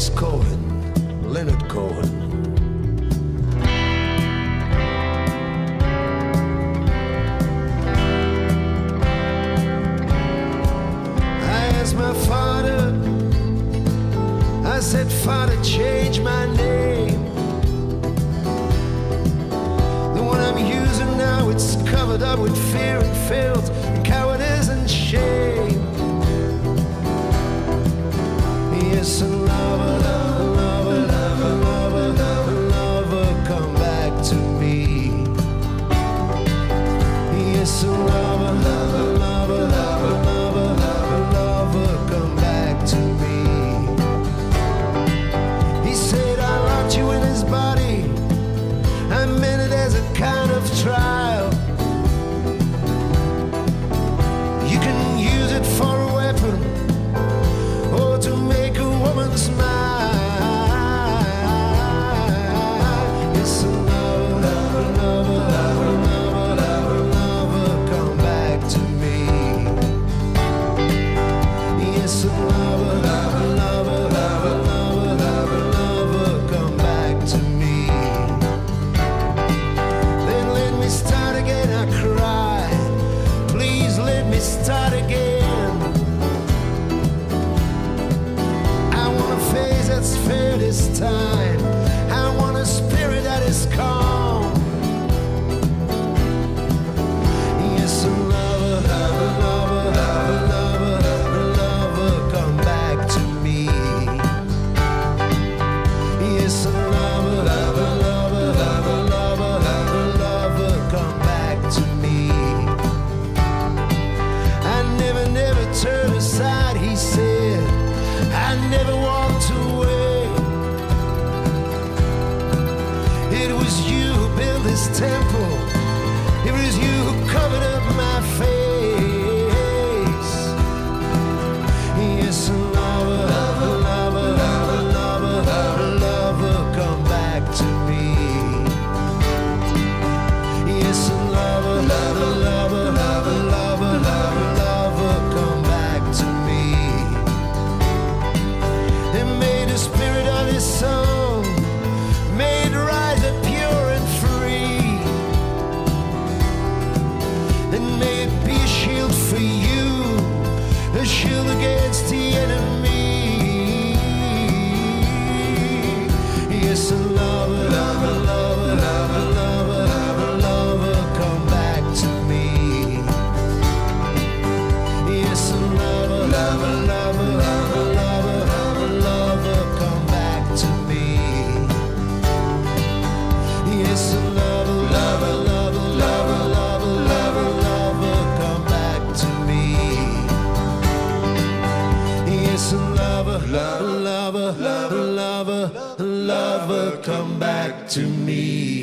James Cohen, Leonard Cohen. I asked my father, I said, Father, change my name. The one I'm using now, it's covered up with fear and filth, and cowardice and shame. Yes, and lover, lover, lover, lover, lover, lover, come back to me. Yes, and lover, lover, lover, lover, lover, lover, lover, come back to me. He said, I locked you in his body. I meant it as a kind of trial. You can use it for a weapon, or to make a woman smile. Yes, lover, lover, lover, lover, lover, lover, lover, come back to me. Yes, lover, lover, lover, lover, lover, lover, lover, come back to me. Then let me start again, I cried. Please let me start again. That's fair this time. I want a spirit that is calm. Yes, lover, lover, lover, lover, lover, lover, lover, come back to me. Yes, lover, lover, lover, lover, lover, lover, lover, come back to me. I never, never turn aside, he said. I never walked away. It was you who built this temple. It was you who covered up my face. Yes, lover, lover, lover, lover, lover, lover, lover, come back to me. Yes, lover, lover, lover, lover, lover, lover, lover, come back to me. And may the spirit of his song made rise up pure and free. And may it be a shield for you, a shield against the enemy. Yes, lover, lover, lover, lover, lover, lover, lover, come back to me. Yes, lover, lover, lover, lover, lover, lover, lover, come back to me. Yes, lover, lover, lover, lover, lover, lover, lover, come back to me. Yes, lover, lover, lover, lover, lover, lover, come back to me.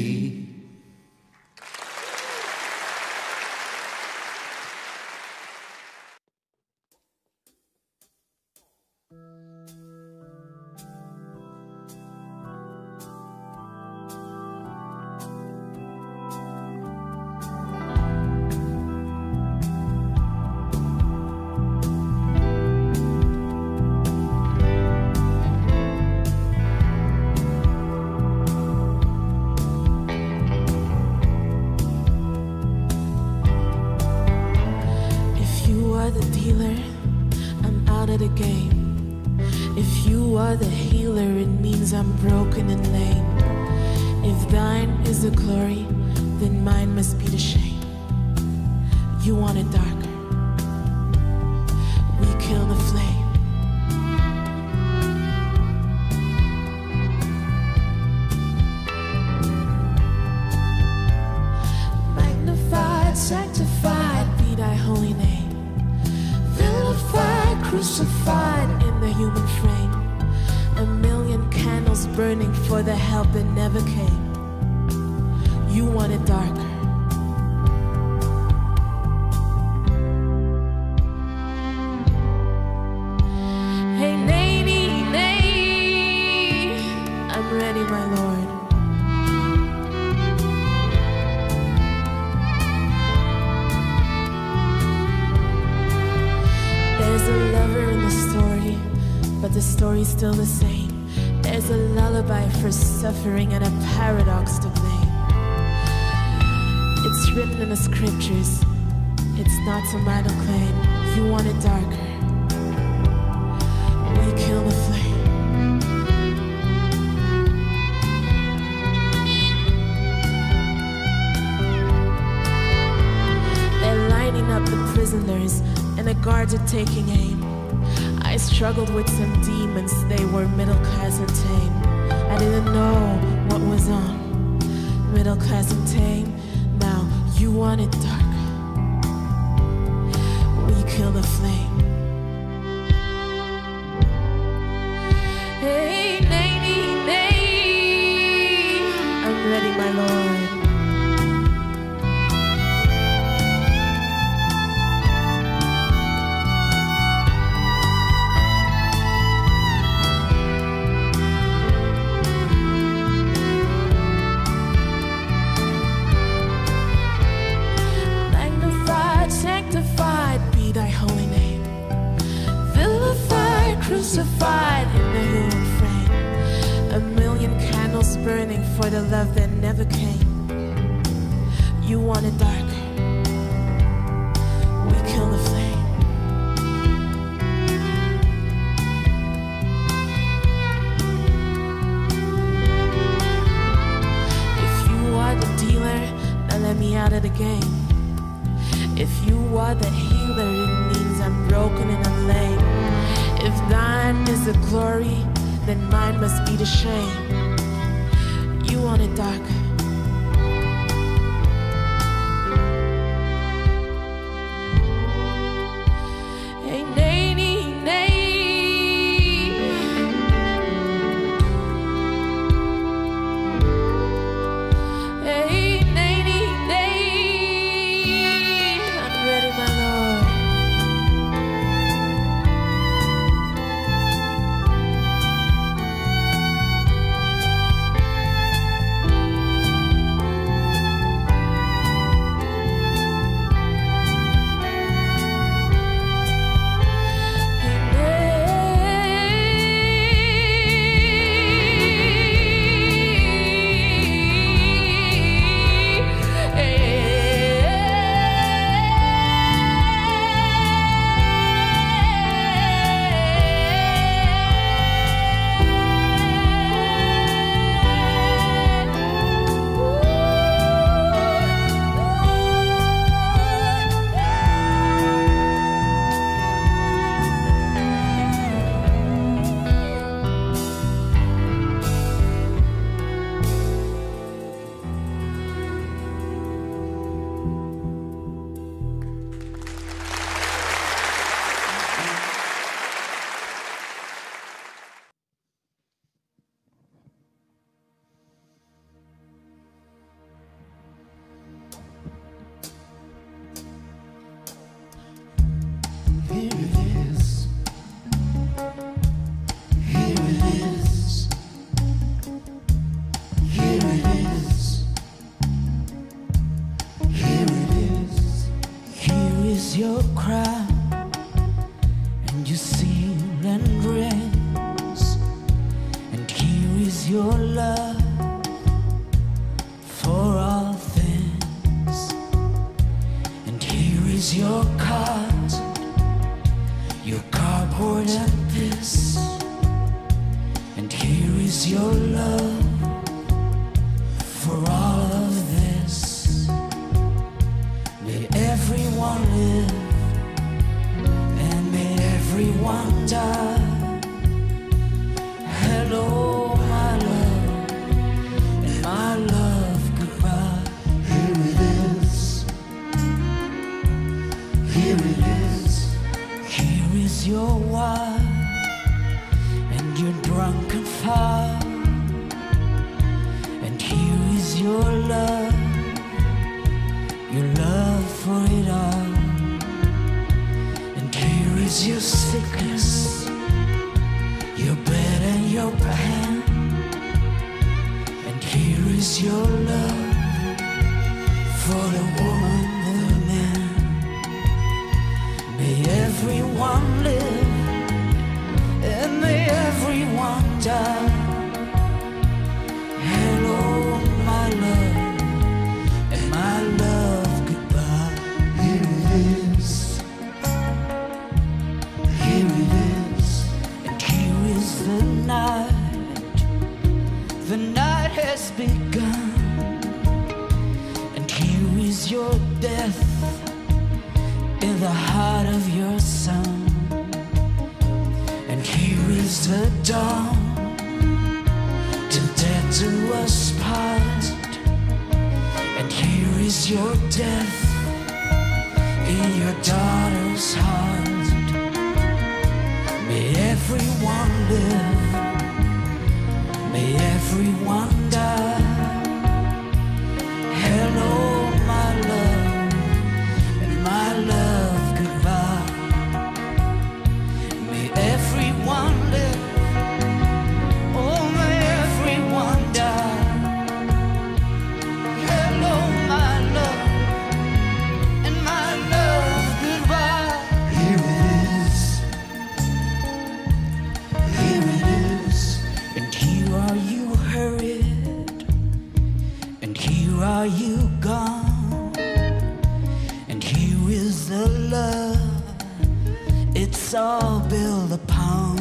I'm broken and lame. If thine is the glory, then mine must be the shame. You want it darker, we kill the flame. Magnified, sanctified be thy holy name. Vilified, crucified in the human frame. A million candles burning for the help that never came. You want it darker. Hey, nay, nay, I'm ready, my Lord. There's a lover in the story, but the story's still the same. is a lullaby for suffering and a paradox to blame. It's written in the scriptures. It's not some idle claim. You want it darker, we kill the flame. They're lining up the prisoners and the guards are taking aim. I struggled with some demons, they were middle class and tame. I didn't know what was on, middle class and tame. Now you want it darker, we kill the flame. Hey, nay, nay, nay, I'm ready, my Lord. Crucified in the human frame, a million candles burning for the love that never came. You want it darker, we kill the flame. If you are the dealer, now let me out of the game. If you are the healer, it means I'm broken and I'm lame. If thine is the glory, then mine must be the shame. You want it darker, hey, nay, nay, nay. Hey, nay, nay, nay. I'm ready, my Lord. Your cry and your seal and rings, and here is your love for all things, and here is your card, your cardboard and this, and here is your love for all of this. May everyone live and may everyone die. Hello, my love, and my love, goodbye. Here it is, here it is. Here is your wine and your drunken fire, and here is your love for it all. And here is your sickness, your bed and your pain, and here is your love for the woman, the man. May everyone live and may everyone die. The night has begun, and here is your death in the heart of your sun. And here is the dawn, till death do us part. And here is your death in your daughter's heart. May everyone live, may everyone die. Hello, my love, and my love, goodbye. May everyone live, oh, may everyone die. Hello, my love, and my love, goodbye. Here it is. Here it is. And here are you hurried, and here are you gone. And here is the love it's all built upon.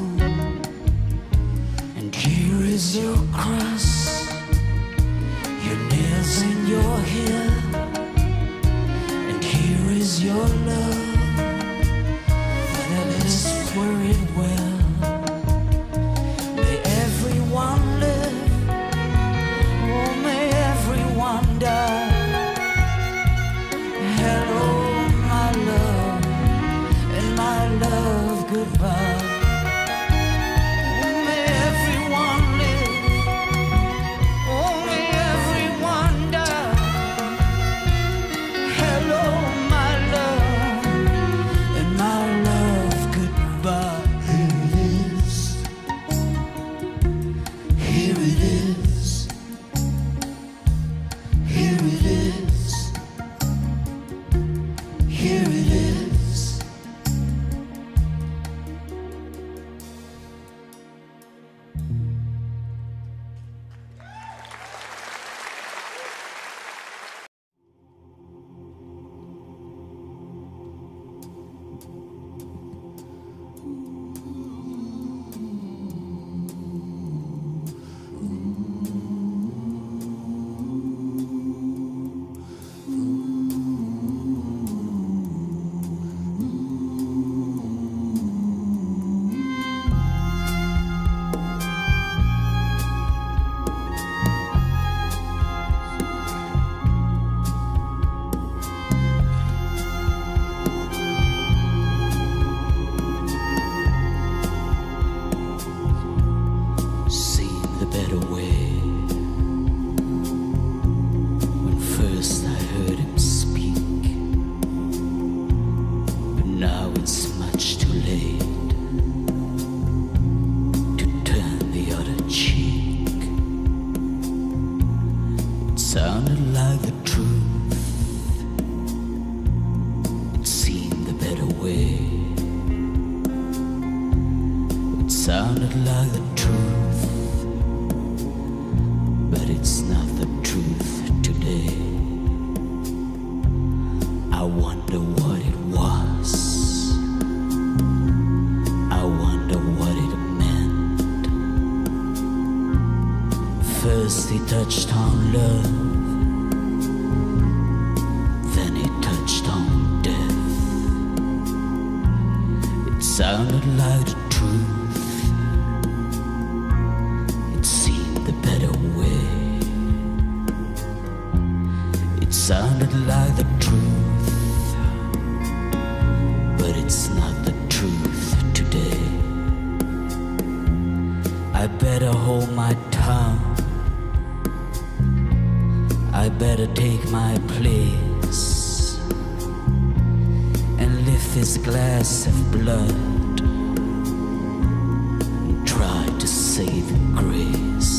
And here is your cross, your nails in your heel. And here is your love that is where it will. May everyone live, oh, may everyone die. Hello, my love, and my love, goodbye. Oh, may everyone live, oh, may everyone die. Hello, my love, and my love, goodbye. Here it is. Here it is. Here it is. Here it is. Seen the better way when first I heard him speak, but now it's much too late to turn the other cheek. It sounded like the truth, it seemed the better way. It sounded like the truth, but it's not the truth today. I wonder what it was, I wonder what it meant. First he touched on love, then he touched on death. It sounded like the truth, it seemed the better way. It sounded like the truth, but it's not the truth today. I better hold my tongue, I better take my place and lift this glass of blood and try to save grace.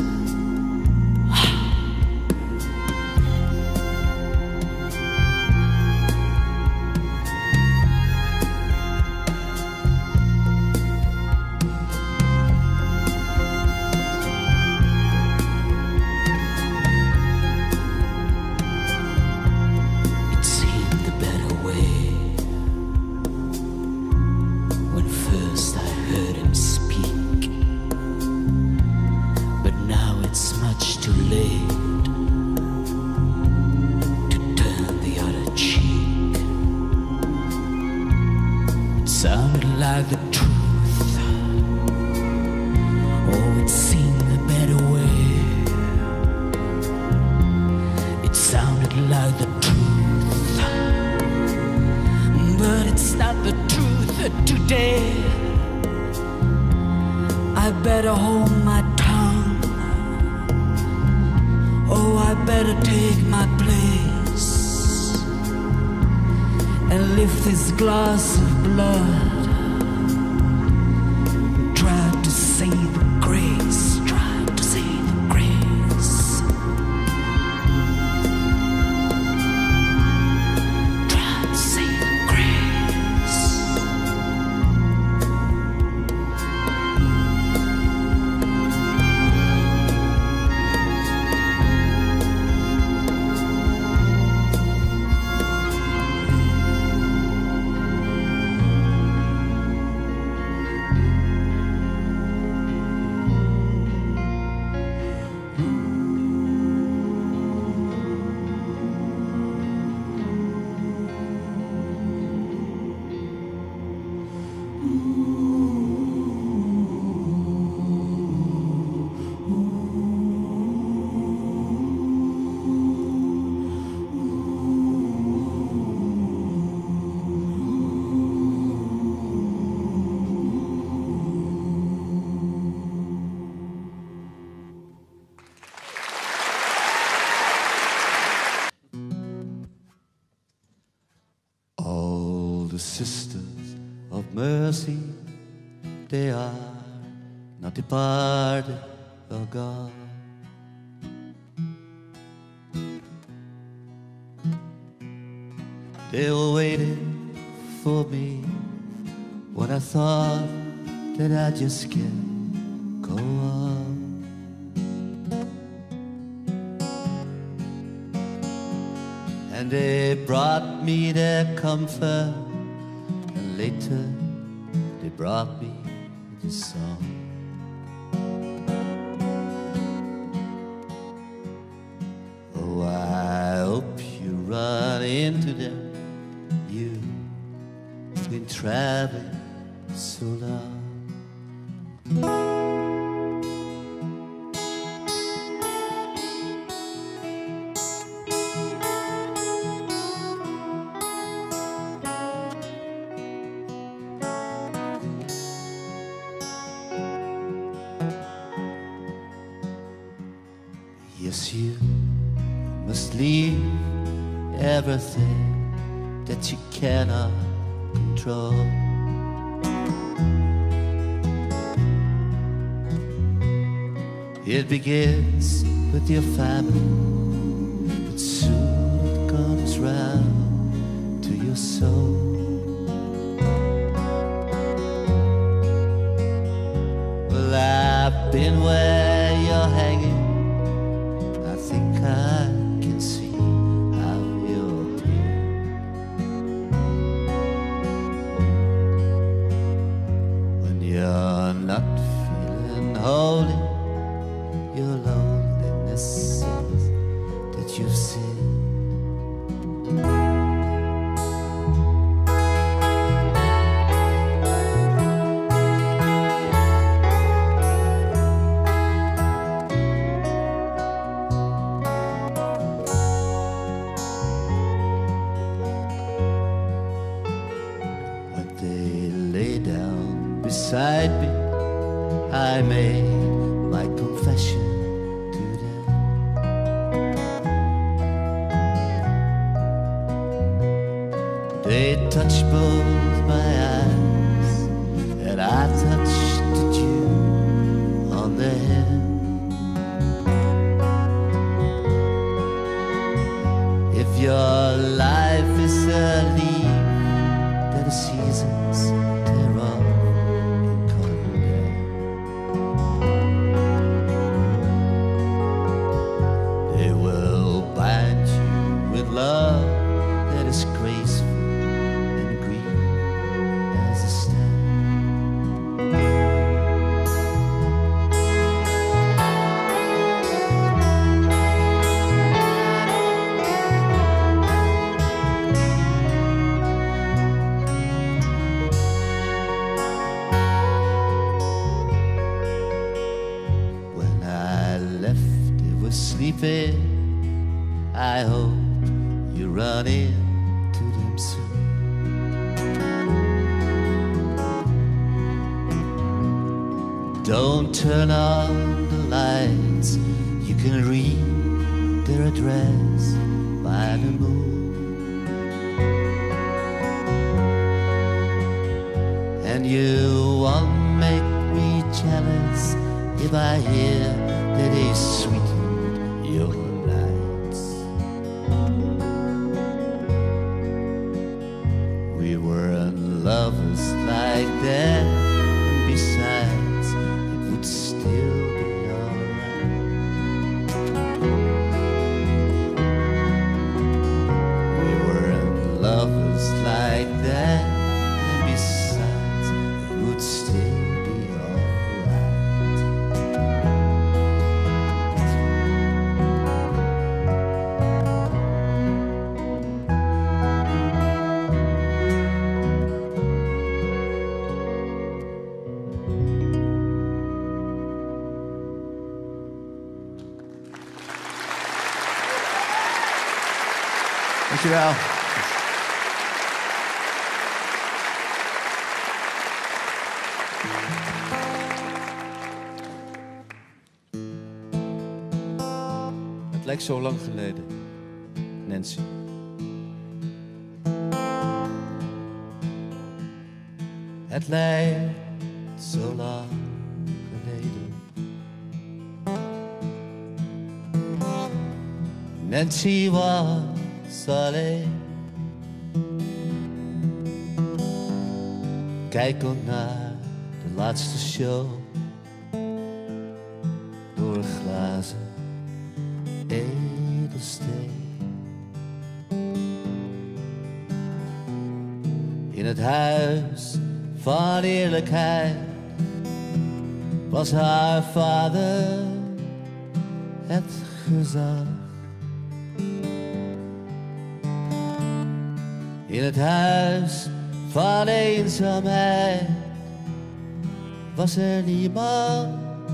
It seemed the better way when first I heard him speak. it's much too late to turn the other cheek. It sounded like the truth. Oh, it seemed the better way. It sounded like the truth, but it's not the truth today. I better hold my tongue. Oh, I better take my place and lift this glass of blood. Try to say the grace, try to say the grace. Try to say the grace. All the sisters of mercy, they are not departed of God. They were waiting for me when I thought that I just can't go on. And they brought me their comfort, and later they brought me this song. Oh, I hope you run into them. You've been traveling so long. Yes, you must leave everything that you cannot control. It begins with your family, but soon it comes round to your soul. Well, I've been where you're hanging. I think I can see how you're here. When you're not feeling holy, your loneliness says that you've sinned. When they lay down beside me, I made my confession to them. They touched both my eyes, and I touched the dew on their head. If your life is a leaf that the seasons tear off in cold air, they will bind you with love that is graceful and green as a stem. was sleeping. I hope you run into them soon. Don't turn on the lights. You can read their address by the moon. And you won't make me jealous if I hear that they sweetened your nights. We weren't lovers like that, and besides, it would still be alright. We weren't lovers like that, and besides, it would still be alright. Dankjewel. Het lijkt zo lang geleden, Nancy. Het lijkt zo lang geleden. Nancy was alleen. Kijk ook naar de laatste show door een glazen edelsteen. In het huis van eerlijkheid was haar vader het gezag. In het huis van eenzaamheid was er niemand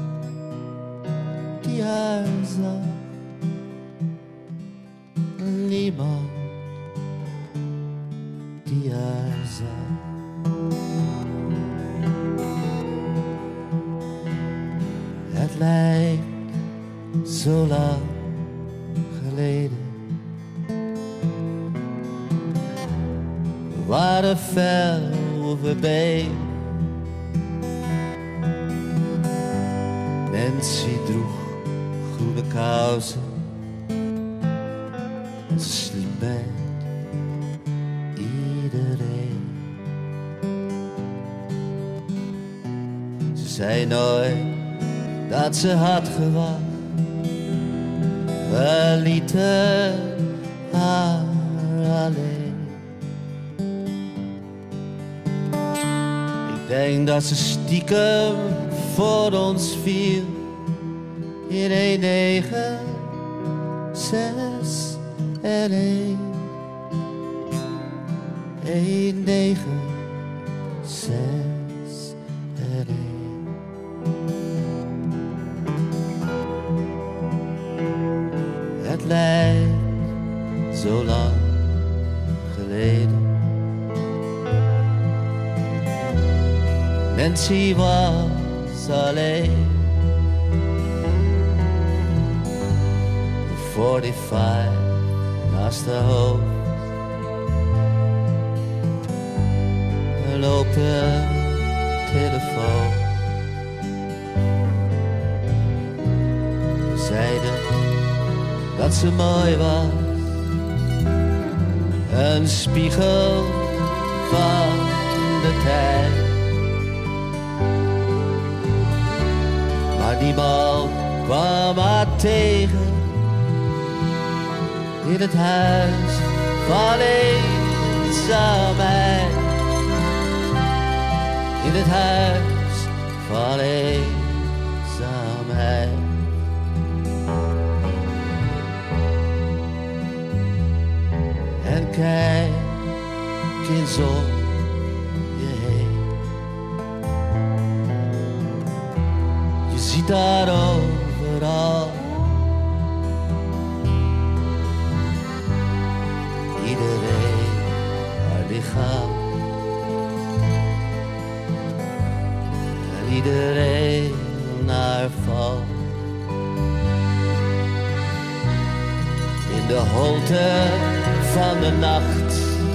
die haar zag. Niemand die haar zag. Het lijkt zo lang geleden. We waren ver overbeen. Nancy droeg groene kousen. Ze sliep met iedereen. Ze zei nooit dat ze had gewacht. We lieten haar alleen. Ik denk dat ze stiekem voor ons viel in 1, 9, 6 en 1. 1, 9, 6 en 1. Het lijkt zo lang geleden. Nancy was alleen. De 45 naast haar hoofd. Een open telefoon. We zeiden dat ze mooi was. Een spiegel van de tijd. Maar niemand kwam haar tegen in het huis van eenzaamheid. In het huis van eenzaamheid. En kijk eens om je heen. Je ziet daar overal in de holte van de nacht.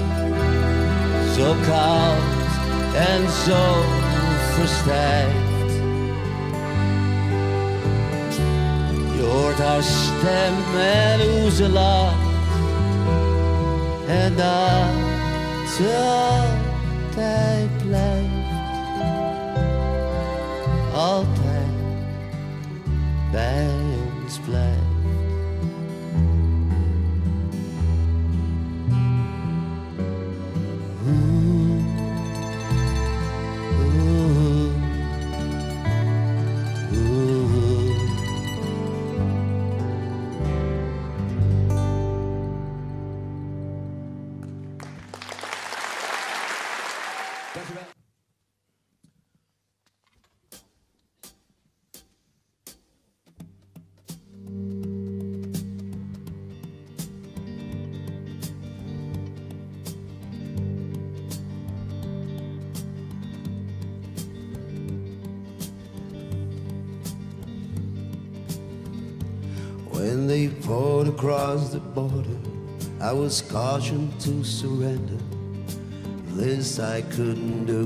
Zo koud en zo verstijfd. Je hoort haar stem en hoe ze lacht. En dat ze altijd blijft. Altijd bij ons blijft. When they poured across the border, I was cautioned to surrender. This I couldn't do.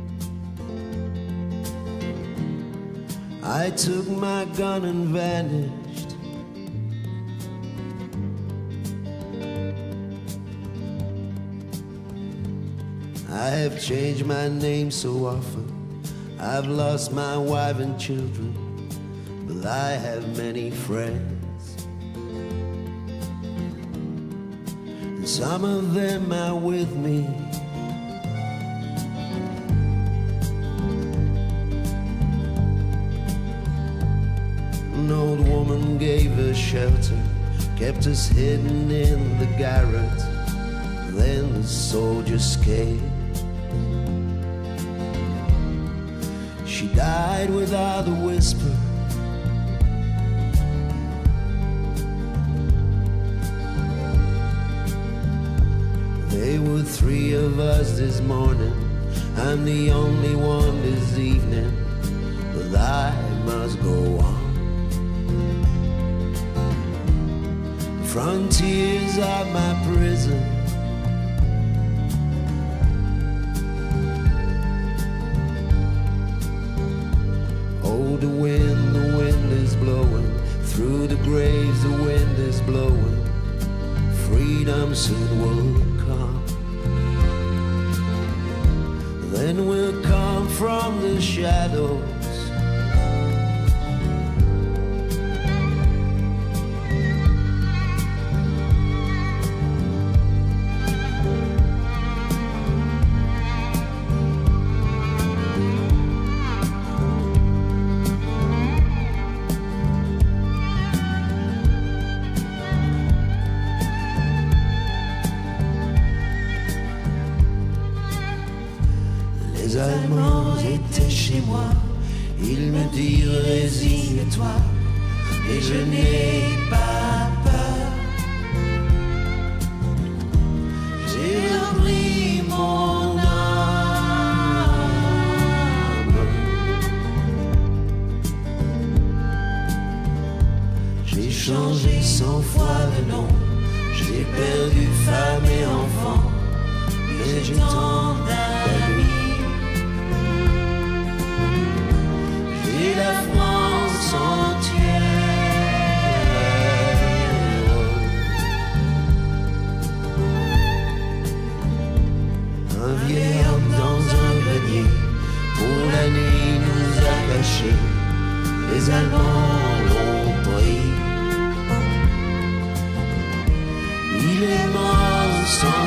I took my gun and vanished. I have changed my name so often. I've lost my wife and children, but I have many friends. Some of them are with me. An old woman gave us shelter, kept us hidden in the garret. Then the soldiers came. She died without a whisper. There were three of us this morning. I'm the only one this evening, but I must go on. Frontiers are my prison. Oh, the wind is blowing. Through the graves the wind is blowing. Freedom soon will come. Then we'll come from the shadows. Les Allemands étaient chez moi, ils me dirent résigne-toi, et je n'ai pas peur. J'ai repris mon âme, j'ai changé 100 fois de nom, j'ai perdu femme et enfant, mais j'ai tant d'amis. Et la France entière. Un vieil homme dans un grenier, pour la nuit nous a cachés. Les Allemands l'ont pris. Il est mort sans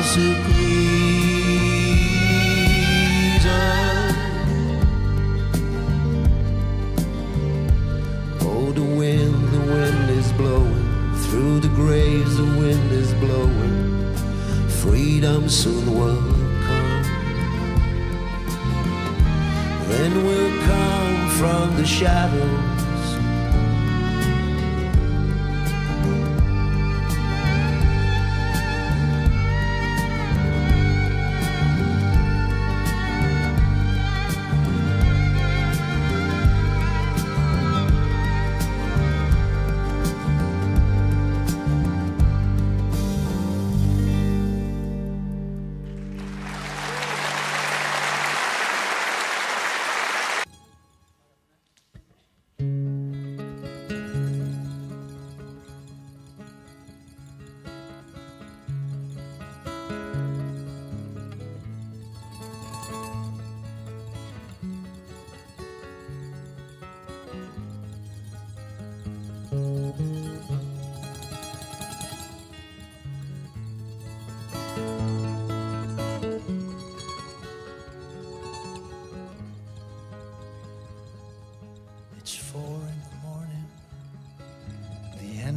surprise. The wind is blowing. Through the graves the wind is blowing. Freedom soon will come. Then we'll come from the shadows.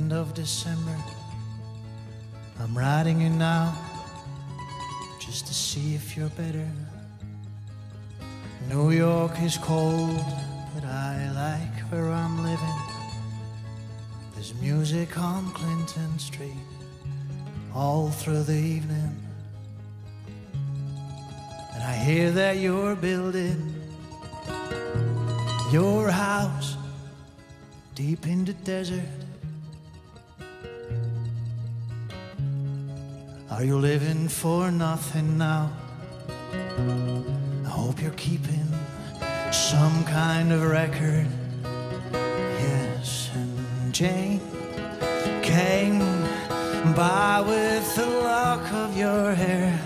end of December. I'm writing you now just to see if you're better. New York is cold, but I like where I'm living. There's music on Clinton Street all through the evening. And I hear that you're building your house deep in the desert. Are you living for nothing now? I hope you're keeping some kind of record. Yes, and Jane came by with the lock of your hair.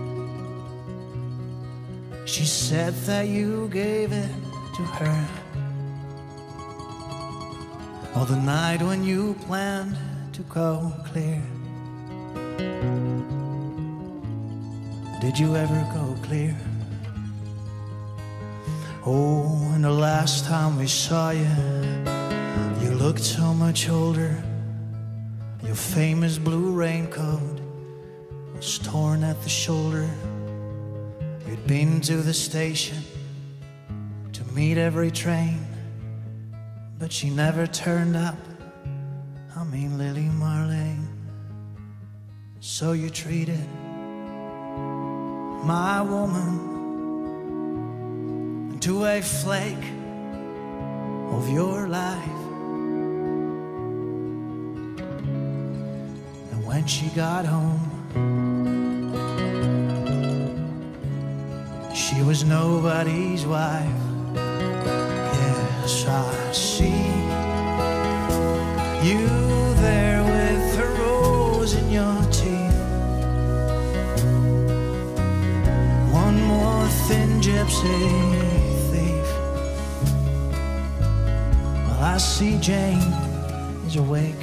She said that you gave it to her. Oh, the night when you planned to go clear. Did you ever go clear? Oh, and the last time we saw you, you looked so much older. Your famous blue raincoat was torn at the shoulder. You'd been to the station to meet every train, but she never turned up. I mean Lily Marlene. So you treated my woman to a flake of your life. And when she got home, she was nobody's wife. Yes, I see you there with a rose in your teeth. One more thin gypsy thief. Well, I see Jane is awake.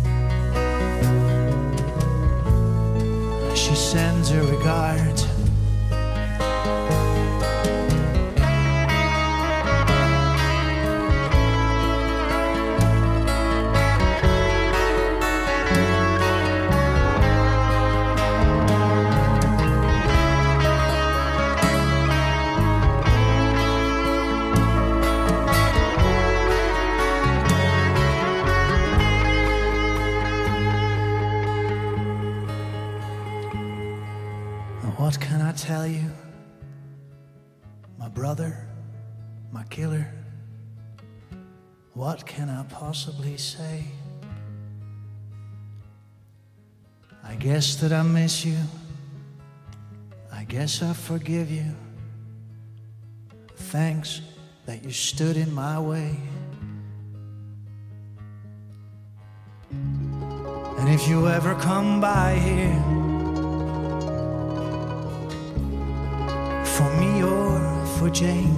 She sends her regards. What can I tell you? My brother, my killer. What can I possibly say? I guess that I miss you. I guess I forgive you. Thanks that you stood in my way. And if you ever come by here, for me or for Jane,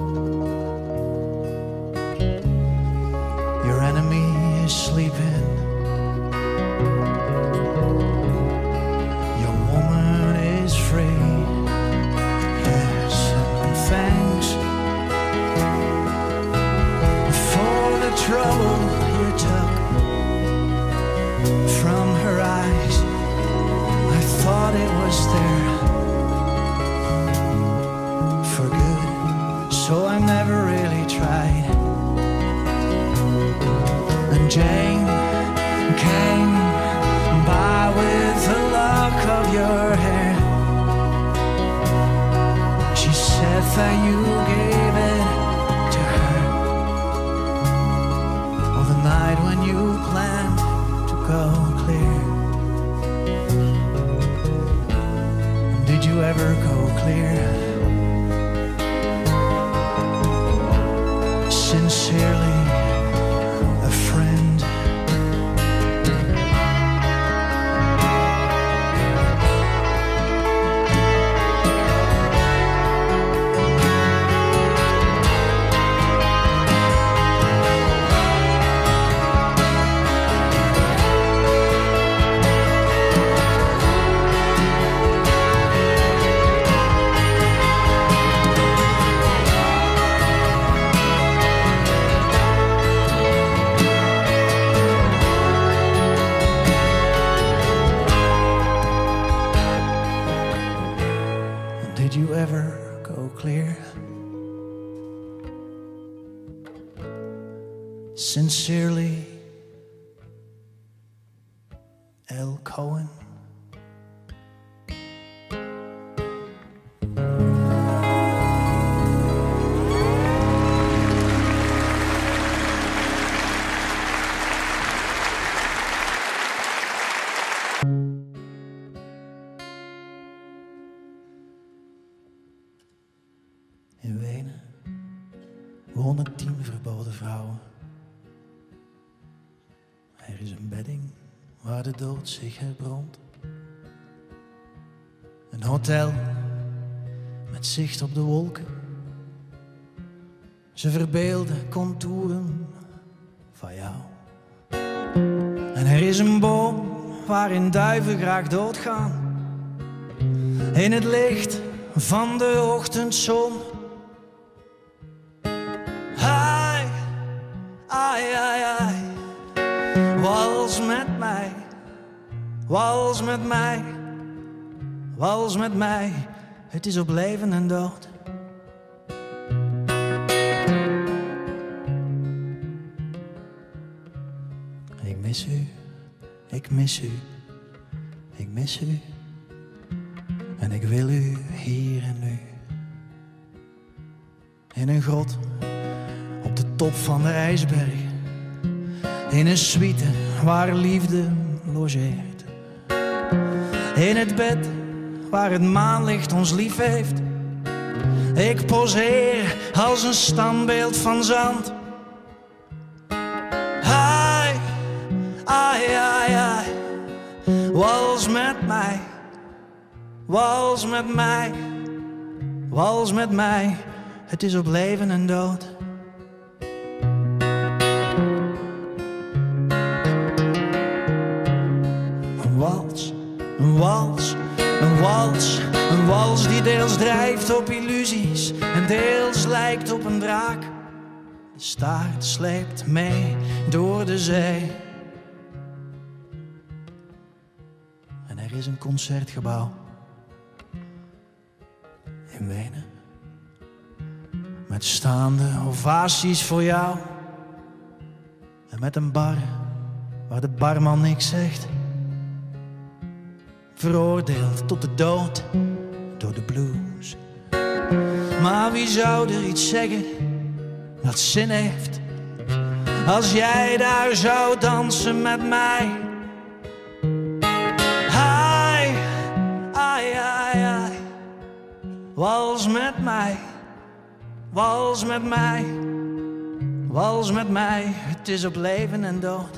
your enemy is sleeping. Your woman is free. Yes, and thanks for the trouble you took from her eyes. I thought it was there for good, so I never really tried. And Jane came by with a lock of your hair. She said that you gave it to her. Oh, the night when you planned to go clear. Did you ever go clear? Sincerely, a friend. Sincerely, L. Cohen. In Wenen wonen 10 verboden vrouwen. Er is een bedding waar de dood zich herbrandt. Een hotel met zicht op de wolken. Ze verbeelden contouren van jou. En er is een boom waarin duiven graag doodgaan. In het licht van de ochtendzon. Ai, ai, ai, ai. Wals met mij, wals met mij, wals met mij. Het is op leven en dood. Ik mis u, ik mis u, ik mis u. En ik wil u hier en nu. In een grot, op de top van de ijsberg. In een suite waar liefde logeert. In het bed waar het maanlicht ons lief heeft. Ik poseer als een standbeeld van zand. Ai, ai, ai, ai. Wals met mij, wals met mij, wals met mij. Het is op leven en dood. Een wals, een wals, een wals, een wals die deels drijft op illusies en deels lijkt op een draak. De staart sleept mee door de zee. En er is een concertgebouw in Wenen. Met staande ovaties voor jou. En met een bar waar de barman niks zegt. Veroordeeld tot de dood door de blues. Maar wie zou er iets zeggen dat zin heeft? Als jij daar zou dansen met mij. Ai, ai, ai, ai. Wals met mij. Wals met mij, wals met mij, het is op leven en dood.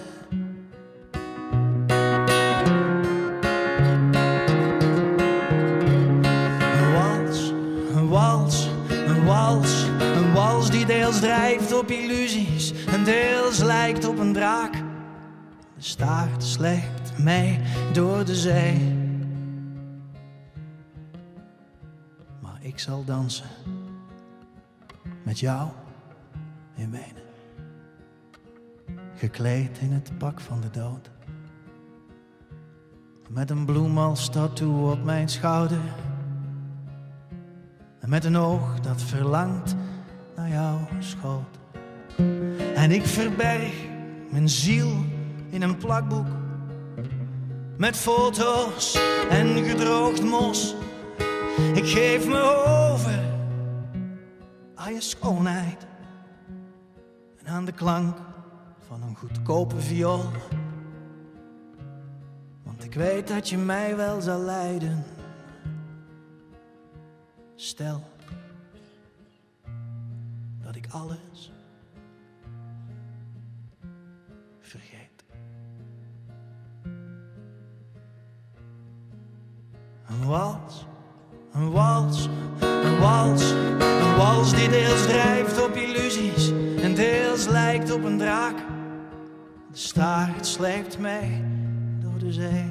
Een wals, een wals, een wals, een wals die deels drijft op illusies en deels lijkt op een draak. De staart sleept mee door de zee. Maar ik zal dansen. Met jou in Wenen. Gekleed in het pak van de dood. Met een bloem als tattoo op mijn schouder. En met een oog dat verlangt naar jouw schoot. En ik verberg mijn ziel in een plakboek. Met foto's en gedroogd mos. Ik geef me over aan je schoonheid en aan de klank van een goedkope viool. Want ik weet dat je mij wel zal leiden. Stel dat ik alles vergeet. Een wals, een wals, een wals, een wals die deels drijft op illusies en deels lijkt op een draak. De staart sleept mij door de zee.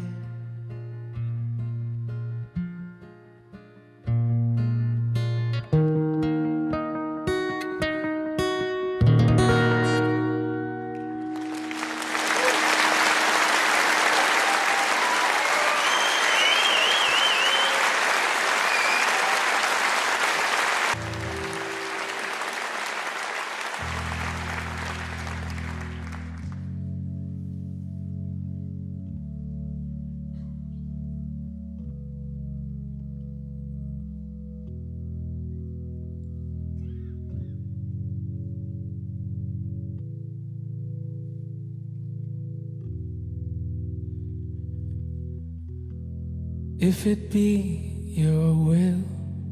If it be your will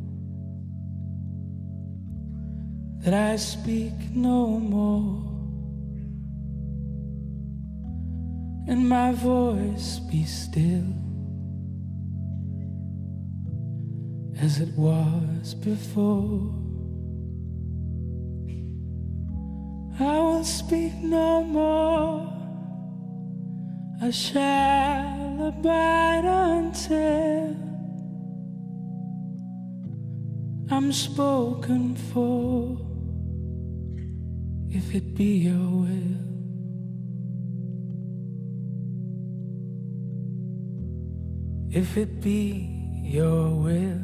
that I speak no more, and my voice be still as it was before, I will speak no more. I shall abide until I'm spoken for. If it be your will, if it be your will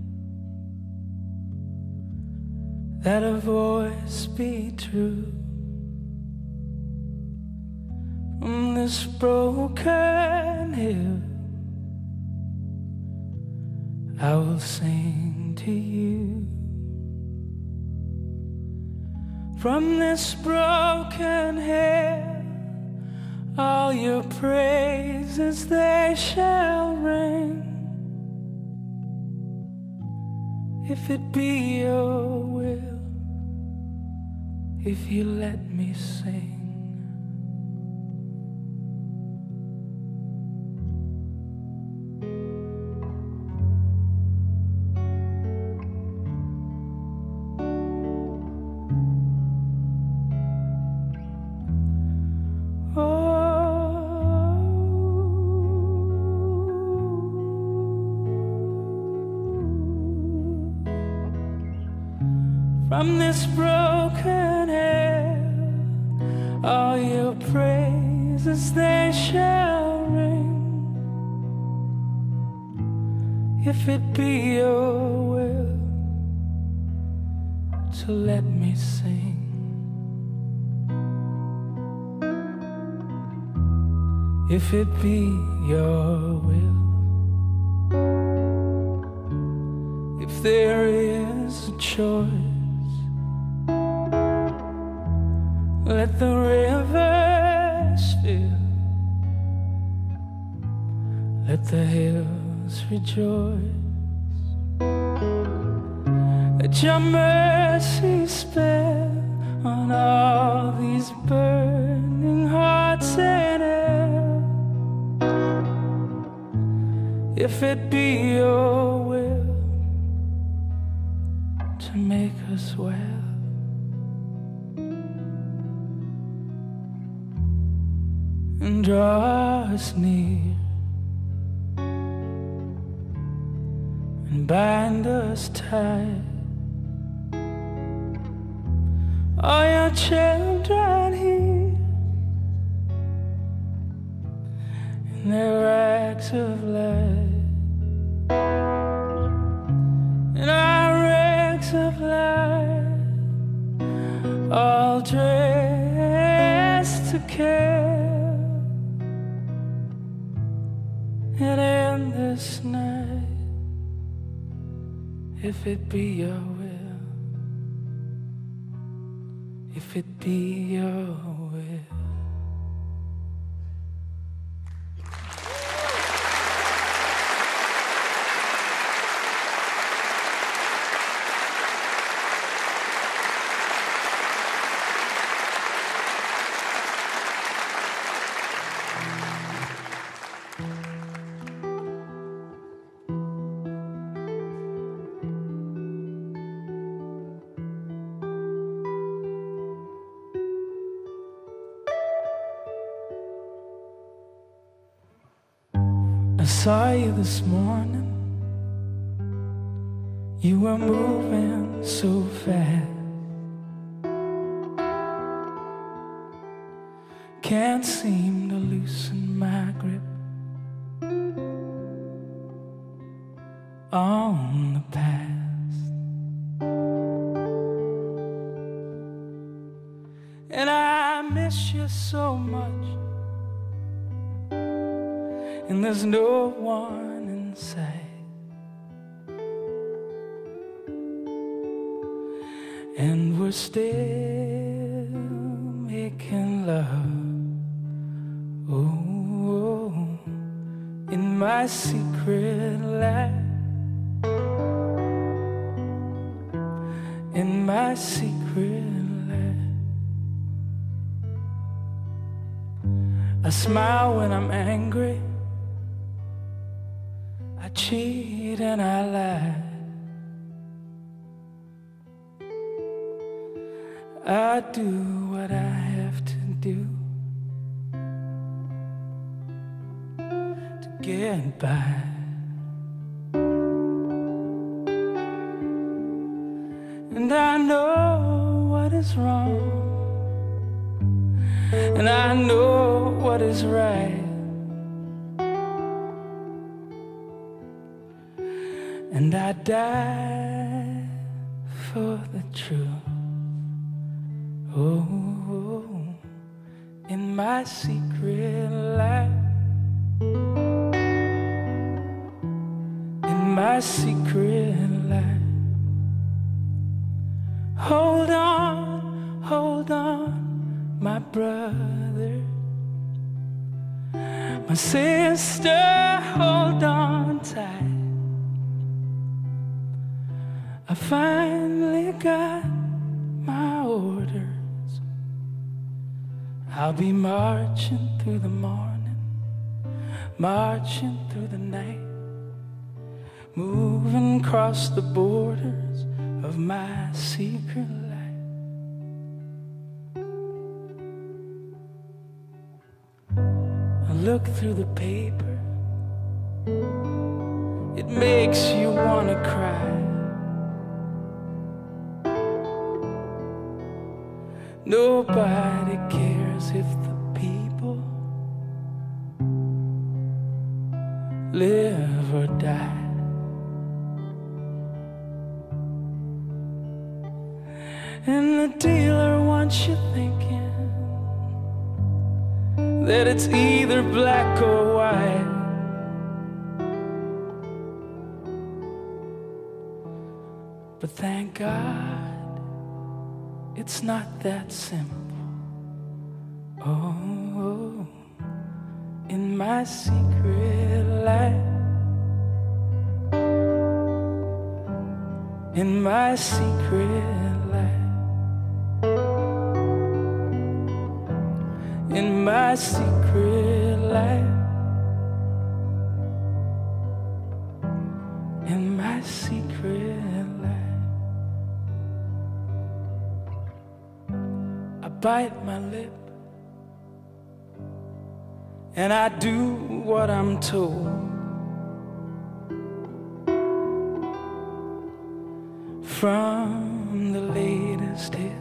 that a voice be true from this broken hill, I will sing to you. From this broken hill, all your praises they shall ring. If it be your will, if you let me sing. From this broken hill, all your praises they shall ring. If it be your will to let me sing. If it be your will, if there is a choice, let the rivers fill, let the hills rejoice. Let your mercy spell on all these burning hearts in hell. If it be your will to make us well, and draw us near, and bind us tight. All your children here in their rags of light, in our rags of light, all dressed to care. And in this night, if it be your will, if it be your will. I saw you this morning, you were moving so fast. Can't seem to loosen my grip on the past. And I miss you so much, and there's no one inside. And we're still making love, oh, in my secret secret lab. In my secret lab, I smile when I'm angry, I cheat and I lie, I do what I have to do to get by. And I know what is wrong, and I know what is right, and I die for the truth. Oh, in my secret life, in my secret life. Hold on, my brother, my sister, hold on tight. I finally got my orders. I'll be marching through the morning, marching through the night, moving across the borders of my secret life. I look through the paper, it makes you wanna cry. Nobody cares if the people live or die. And the dealer wants you thinking that it's either black or white. But thank God it's not that simple. Oh, in my secret life, in my secret life, in my secret life, in my secret life, I bite my lip and I do what I'm told. From the latest hit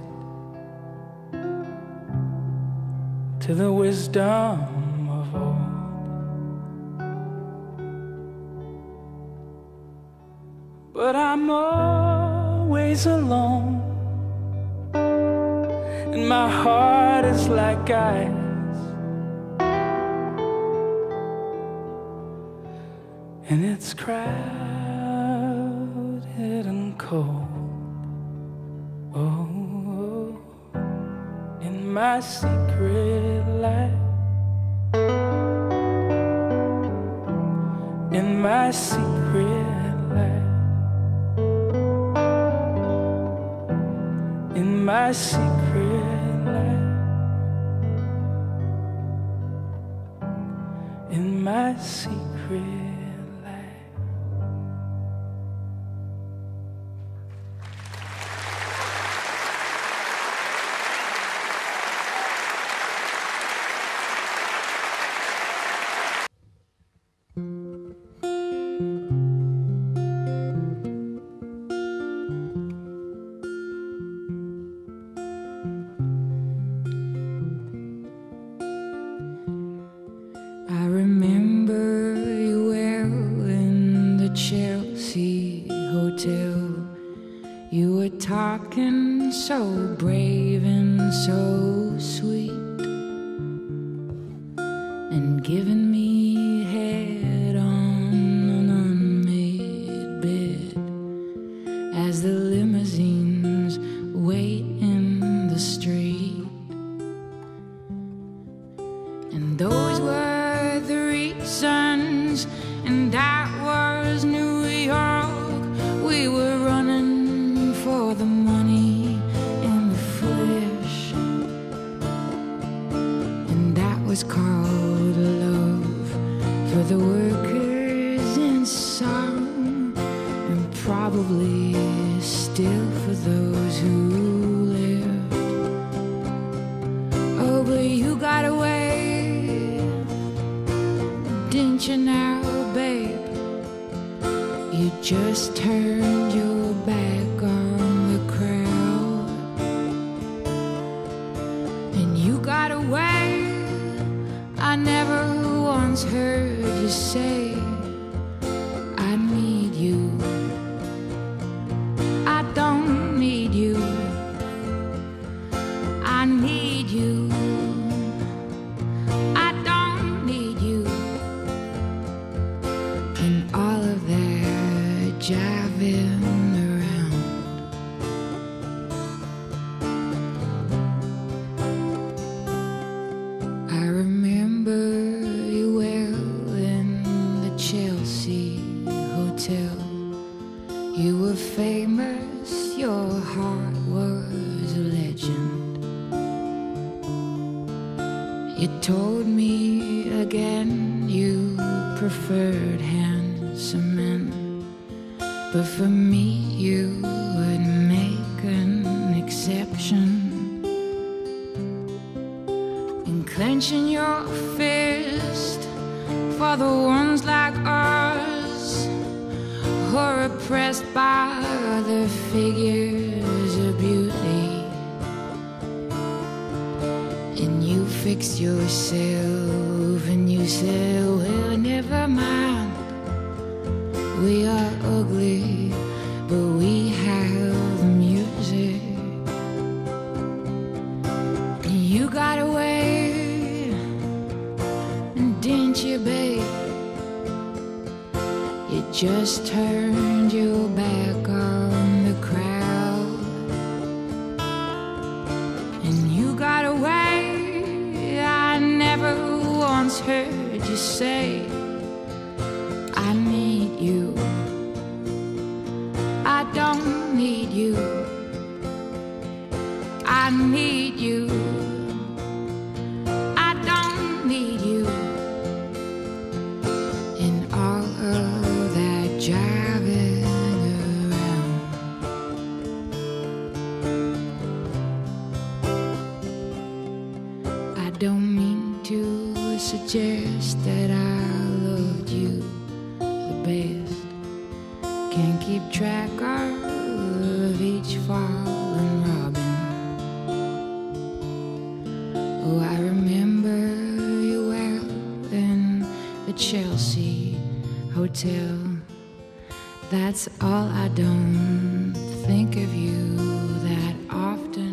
to the wisdom of old. But I'm always alone, and my heart is like ice. And it's crowded and cold. Oh, in my secret life, in my secret life, in my secret life, in my secret life. I remember you well in the Chelsea Hotel. You were talking so brave and so sweet, and giving me head on an unmade bed as the limousines wait in the street. And those were the reasons, and I the workers in song, and probably still for those who lived. Oh, but you got away, didn't you now, babe? You just turned your back on the crowd, and you got away. I never once heard you say, I need you. I don't need you. I need you. I don't need you. And all of that jiving around. I remember you well in the Chelsea Hotel. You were famous, your heart was a legend. You told me again you preferred handsome men, but for me you would make an exception. And clenching your fist for the ones like us who are oppressed by other figures of beauty. And you fixed yourself and you said, well, never mind, we are ugly, but we have the music. And you got away, didn't you, babe? You just turned your back on the crowd, and you got away. I never once heard you say, I need you. I don't need you. I need you. I don't need you. And all of that driving around. I don't mean to suggest that I loved you the best. Can't keep track of each fallen robin. Oh, I remember you well in the Chelsea Hotel. That's all. I don't think of you that often.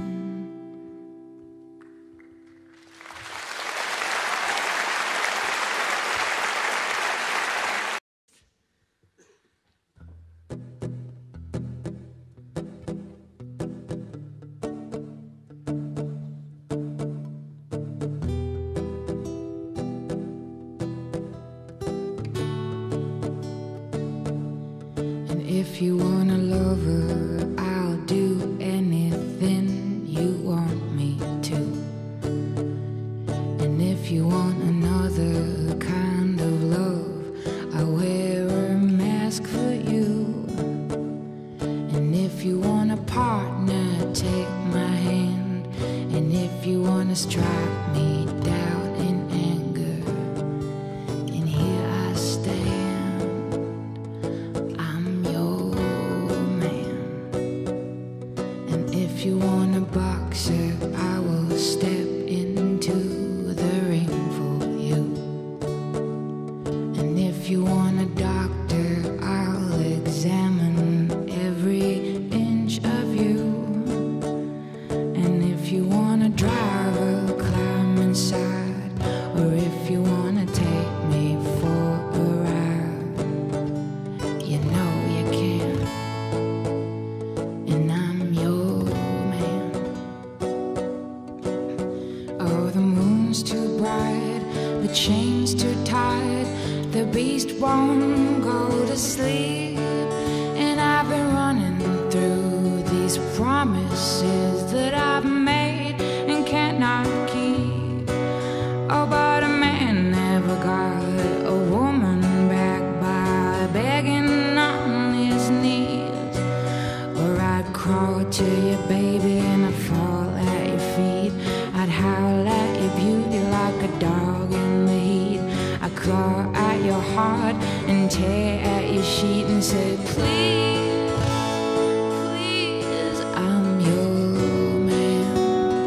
If you want a lover, I'll do anything you want me to. And if you want another kind of love, I'll wear a mask for you. And if you want a partner, take my hand. And if you want to strike me down in anger, and here I stand. If you want a boxer, I will step into the ring for you. And if you want a doctor, I'll examine every inch of you. And if you want a driver, climb inside. Or if you want to take me for a ride, you know you can. And I'm your oh, the moon's too bright, the chain's too tight, the beast won't go to sleep. And I've been running through these promises that I've made and cannot keep. Oh, but a man never got a claw at your heart and tear at your sheet and say, please, please, I'm your man.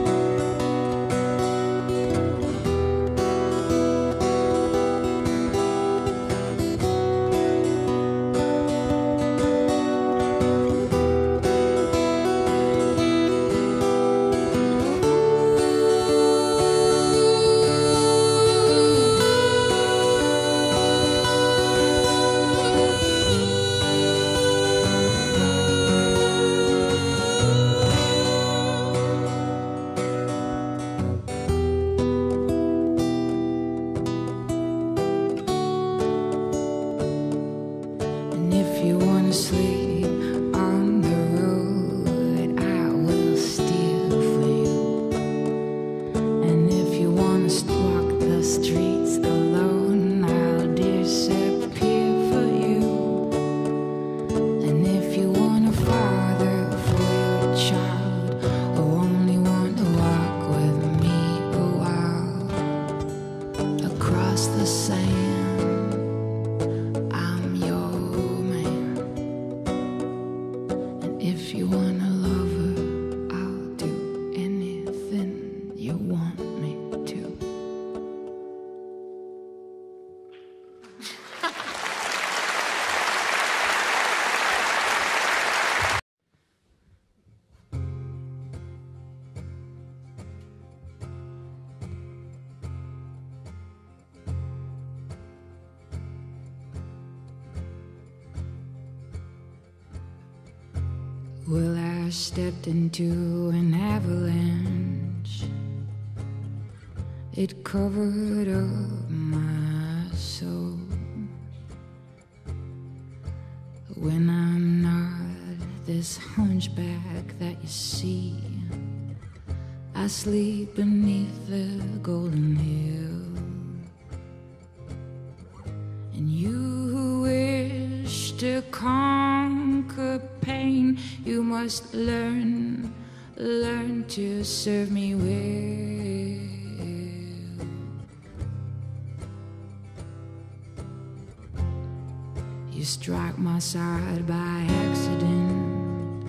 And if you wanna sleep on the road, I will steal for you. And if you wanna walk the streets alone, I'll disappear for you. And if you want a father for your child, or only want to walk with me a while across the sand, I'm your man. And if you want a lover, I'll do anything you want me to. Well, I stepped into an avalanche. It covered up my soul. When I'm not this hunchback that you see, I sleep beneath the golden hill. And you who wish to conquer pain, you must learn to serve me well. You strike my side by accident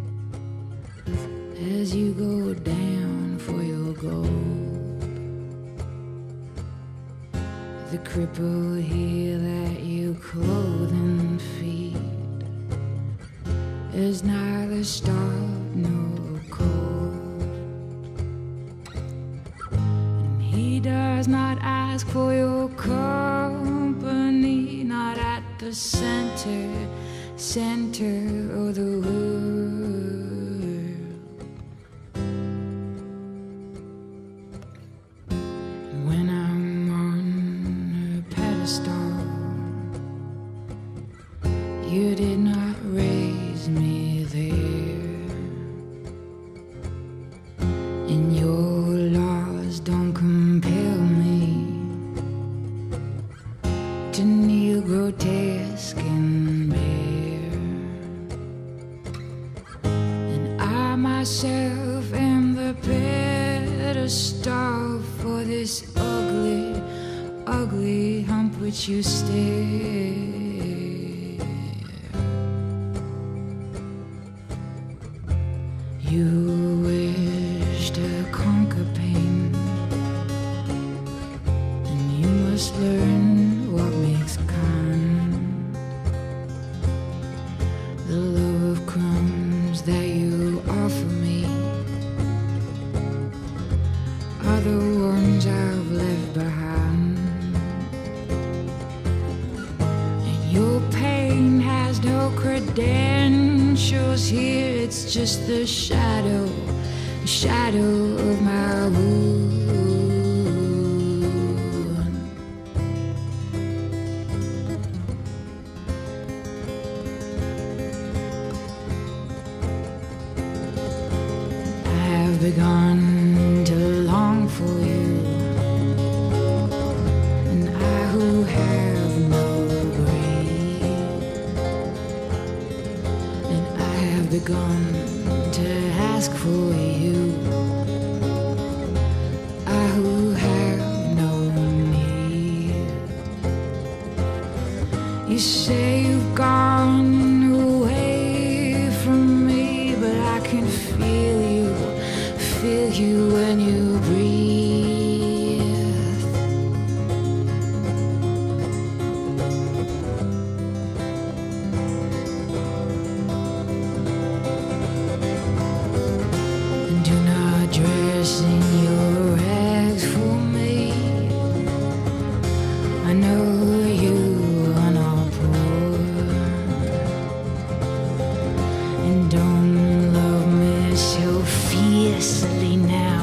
as you go down for your gold. The cripple here that you clothe and feed is neither starved nor cold. And he does not ask for your company, not at the center of the world. When I'm on a pedestal, you did not raise me there, and your laws don't compel me to kneel grotesque and bare. And I myself am the pedestal for this ugly, ugly hump which you stare. You wish to conquer pain, and you must learn what makes kind. The love of crumbs that you offer me are the ones I've left behind. And your pain has no credentials here, it's just the shadow of my wound. I have begun to long for you, and I who have no grave, and I have begun to ask for you, I who have no need. You say you've gone away from me, but I can feel you when you breathe. And do not dress in your rags for me. I know you are not poor, and don't love me so fiercely now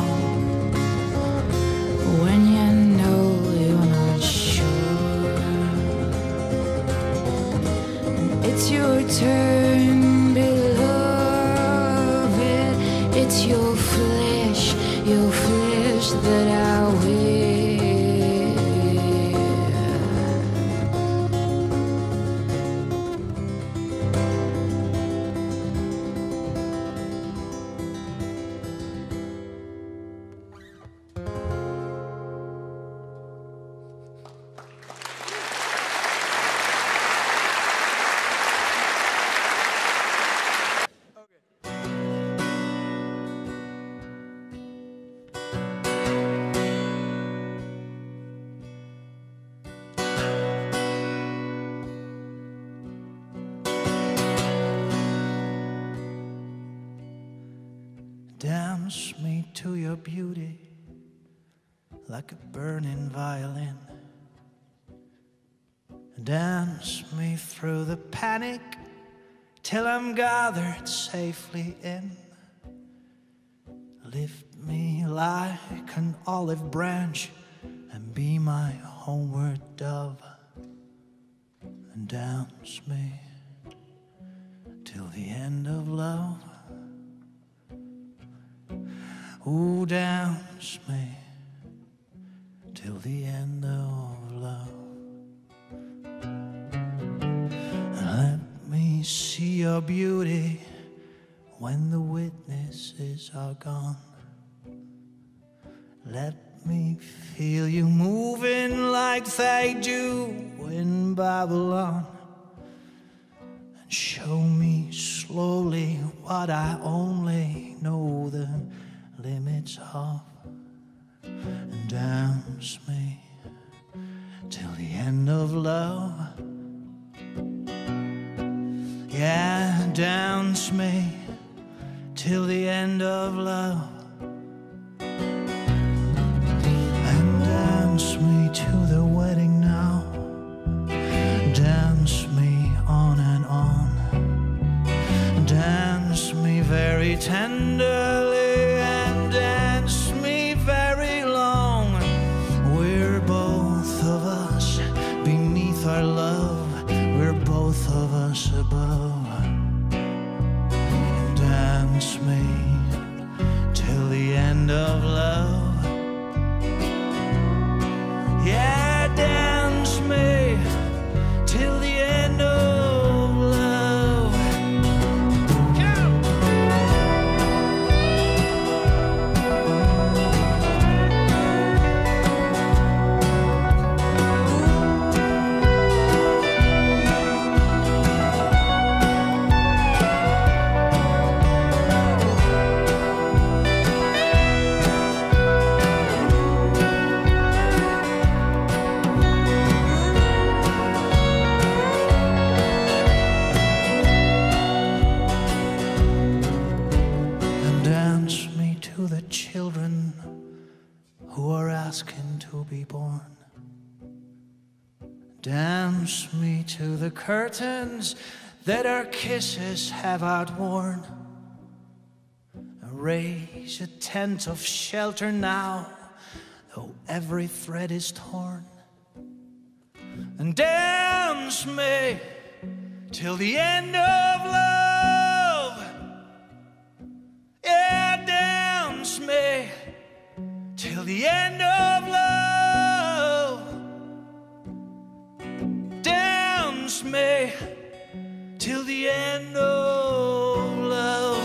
when you know you're not sure. And it's your turn, beloved. It's your flesh that I wear. Dance me to your beauty like a burning violin. Dance me through the panic till I'm gathered safely in. Lift me like an olive branch and be my homeward dove. And dance me till the end of love. Ooh, dance me till the end of love. Let me see your beauty when the witnesses are gone. Let me feel you moving like they do in Babylon. And show me slowly what I only know the limits of. And dance me till the end of love. Yeah, dance me till the end of love. And dance me to the wedding now. Dance me on and on. Dance me very tenderly and dance me very long. We're both of us beneath our love. We're both of us above. And dance me till the end of love. Yeah, dance me till the end of love. Children who are asking to be born. Dance me to the curtains that our kisses have outworn. Raise a tent of shelter now, though every thread is torn. And dance me till the end of love. Yeah, dance me till the end of love. Dance me till the end of love.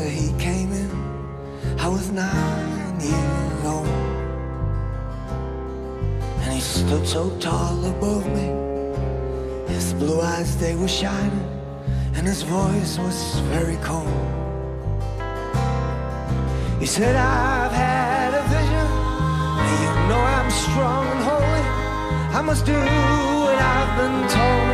he came in, I was 9 years old. And he stood so tall above me, his blue eyes, they were shining, and his voice was very cold. He said, I've had a vision, and you know I'm strong and holy. I must do what I've been told.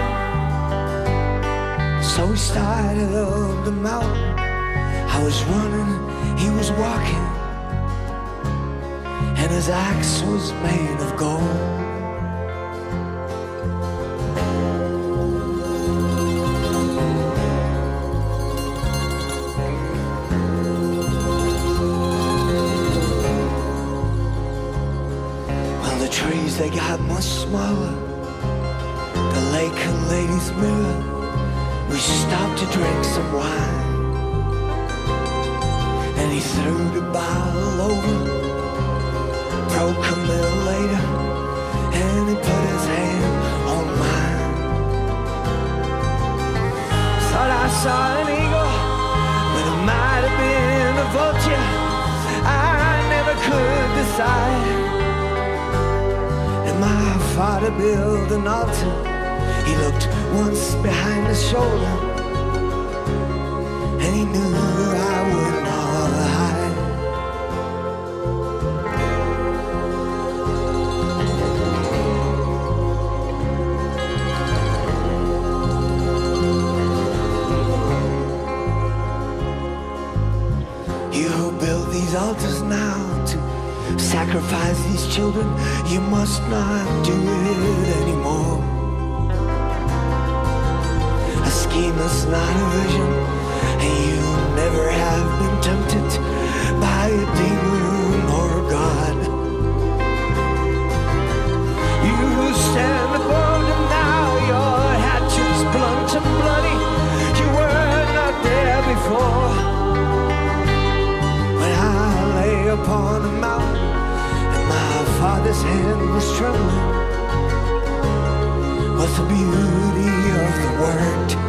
So we started up the mountain. I was running, he was walking, and his axe was made of gold. Well, the trees, they got much smaller. The lake and lady's mirror. We stopped to drink some wine, and he threw the bottle over, broke a little later, and he put his hand on mine. Thought I saw an eagle, but it might have been a vulture. I never could decide. And my father built an altar. He looked once behind his shoulder, and he knew I would not hide. You who build these altars now to sacrifice these children, you must not do it anymore. It's not a vision, and you never have been tempted by a demon or a god. You who stand above them now, your hatchet's blunt and bloody. You were not there before. When I lay upon the mountain, and my father's hand was trembling, was the beauty of the word.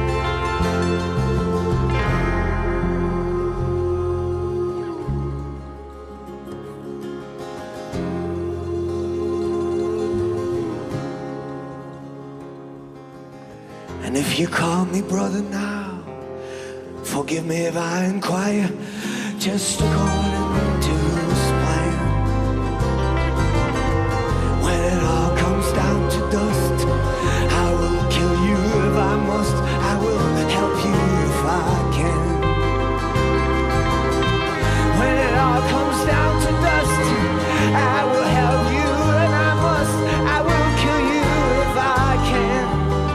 And if you call me brother now, forgive me if I inquire, just according to his plan. When it all comes down to dust, I will kill you if I must. I will help you if I can. When it all comes down to dust, I will help you and I must. I will kill you if I can.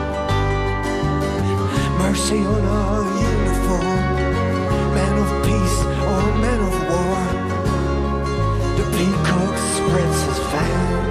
Mercy on our uniform, men of peace or men of war. The peacock spreads his fan.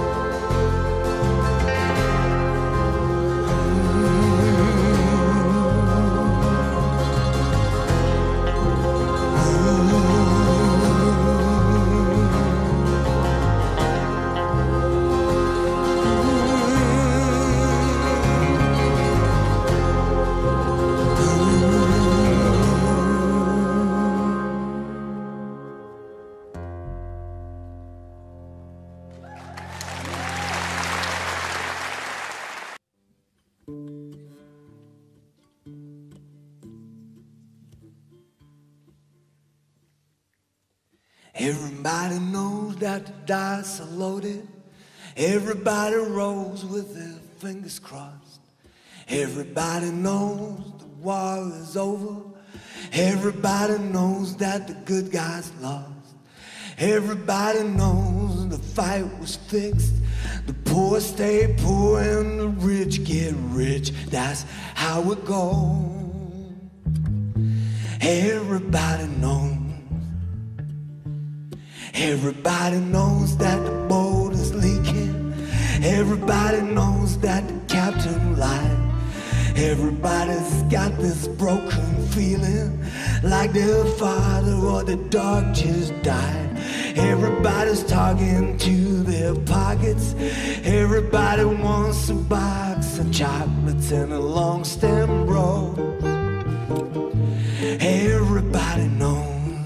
Everybody knows that the dice are loaded. Everybody rolls with their fingers crossed. Everybody knows the war is over. Everybody knows that the good guys lost. Everybody knows the fight was fixed. The poor stay poor and the rich get rich. That's how it goes. Everybody knows. Everybody knows that the boat is leaking. Everybody knows that the captain lied. Everybody's got this broken feeling, like their father or the dog just died. Everybody's talking to their pockets. Everybody wants a box of chocolates and a long stem rose. Everybody knows.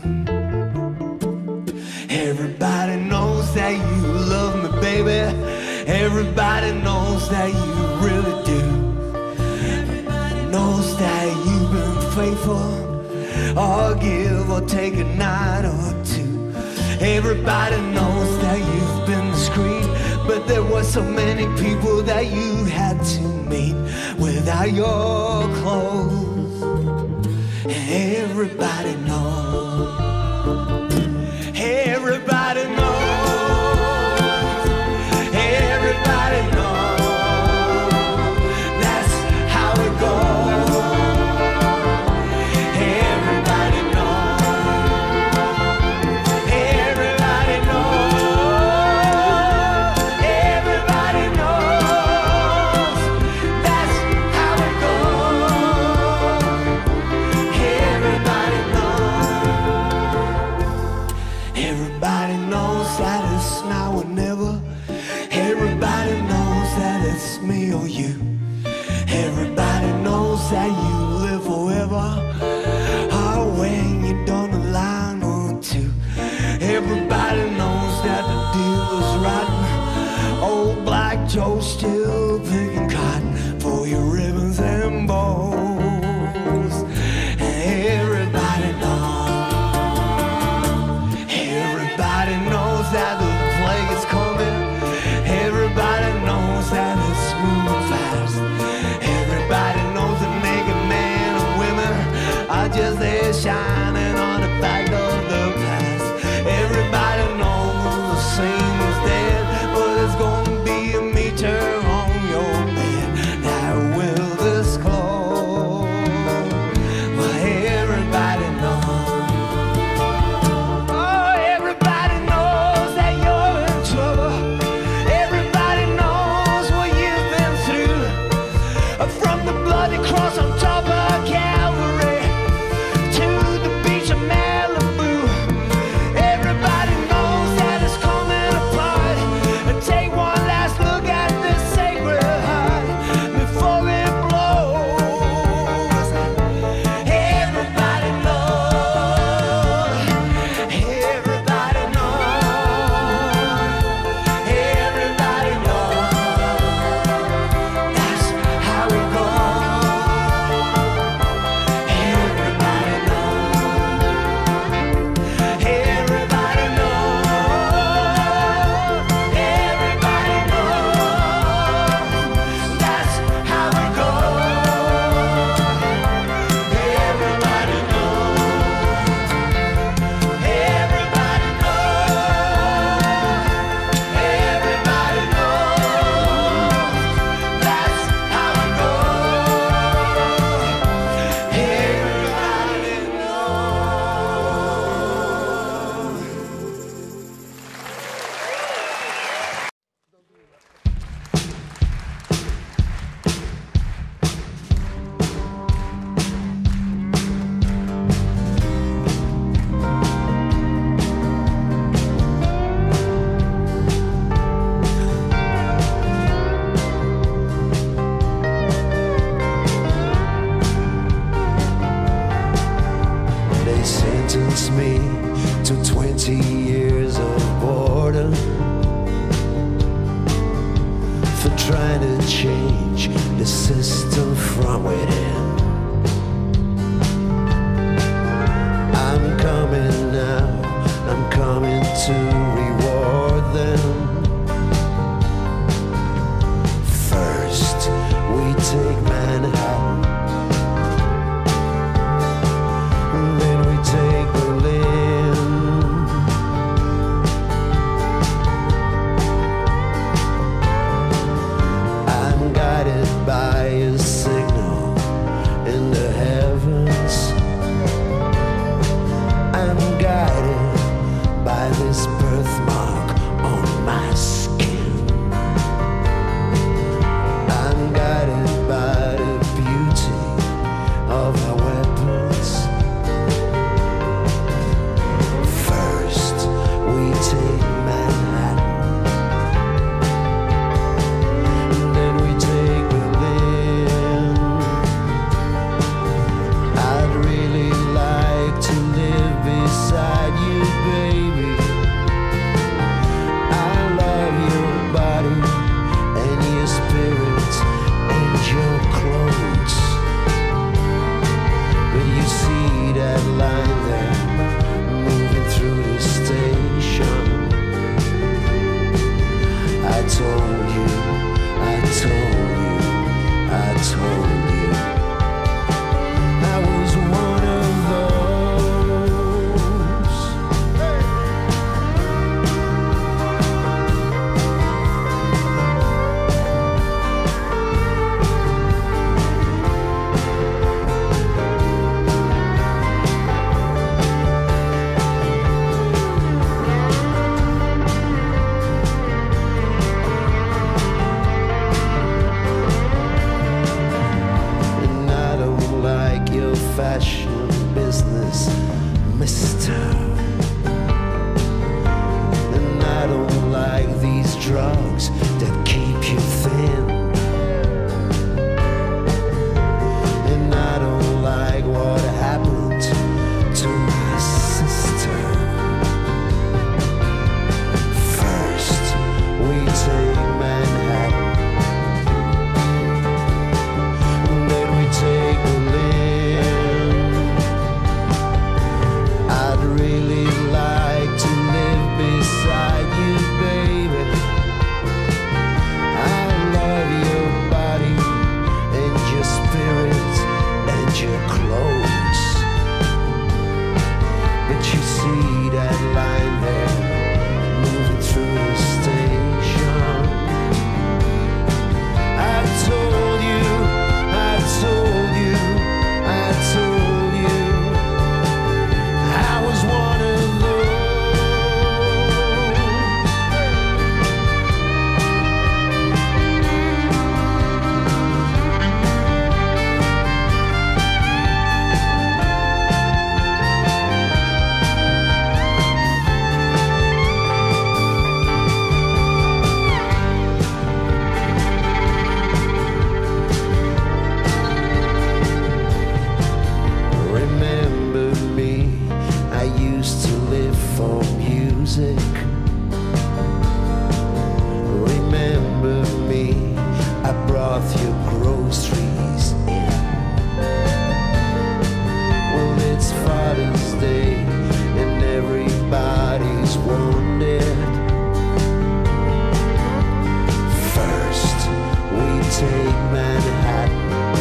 Everybody knows that you love me, baby. Everybody knows that you really do. Everybody knows that you've been faithful, or give or take a night or two. Everybody knows that you've been discreet, but there were so many people that you had to meet without your clothes. Everybody knows. Everybody knows. Everybody knows. That's how it goes. Everybody knows. Everybody knows. Everybody knows. That's how it goes. Everybody knows. Everybody knows that it's now or never. Everybody knows that it's me or you. Everybody knows that you live forever, or when you're done a line or two. Everybody knows that the deal is rotten. Old Black Joe still picking cotton for your ribbons and bows. Everybody knows. Everybody knows that the plague is coming. Everybody knows that it's moving fast. Everybody knows that naked men and women are just there shining on the back of the past. Everybody knows the scene is dead, but it's gonna be a meter on your bed that will disclose. Well, everybody knows. Oh, everybody knows that you're in trouble. Everybody knows what you've been through. From the bloody cross on top of Calvary to the beach of Malibu. Everybody knows that it's coming apart. And take one last look at this sacred heart before it blows. Everybody knows. Everybody knows. Everybody knows. That's how it goes. Everybody knows. Everybody knows. Everybody knows. That's how it goes. Everybody knows. Everybody knows. Everybody knows. That's how it goes. Everybody They sentenced me to 20 years of boredom for trying to change the system from within. I'm coming now, I'm coming to reward them. First, we take Manhattan. Then we take Berlin. I'm guided by a signal in the heavens. I'm guided by this birthmark on my skin. I'm guided by the beauty of our weapons. First, we take Manhattan. Then we take Berlin. I'd really like used to live for music. Remember me, I brought your groceries in. Well, it's Father's Day and everybody's wounded. First, we take Manhattan.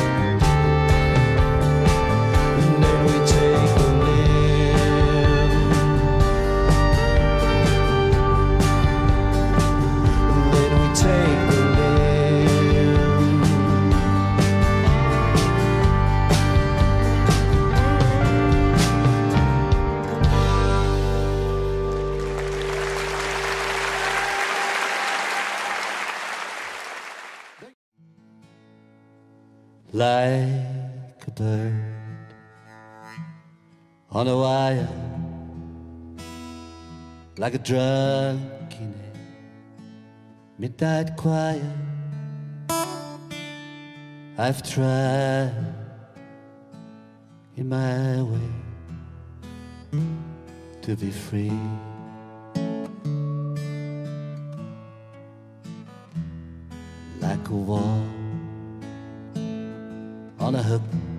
Like a bird on a wire, like a drunk in a midnight choir. I've tried in my way to be free. Like a wall on a hook,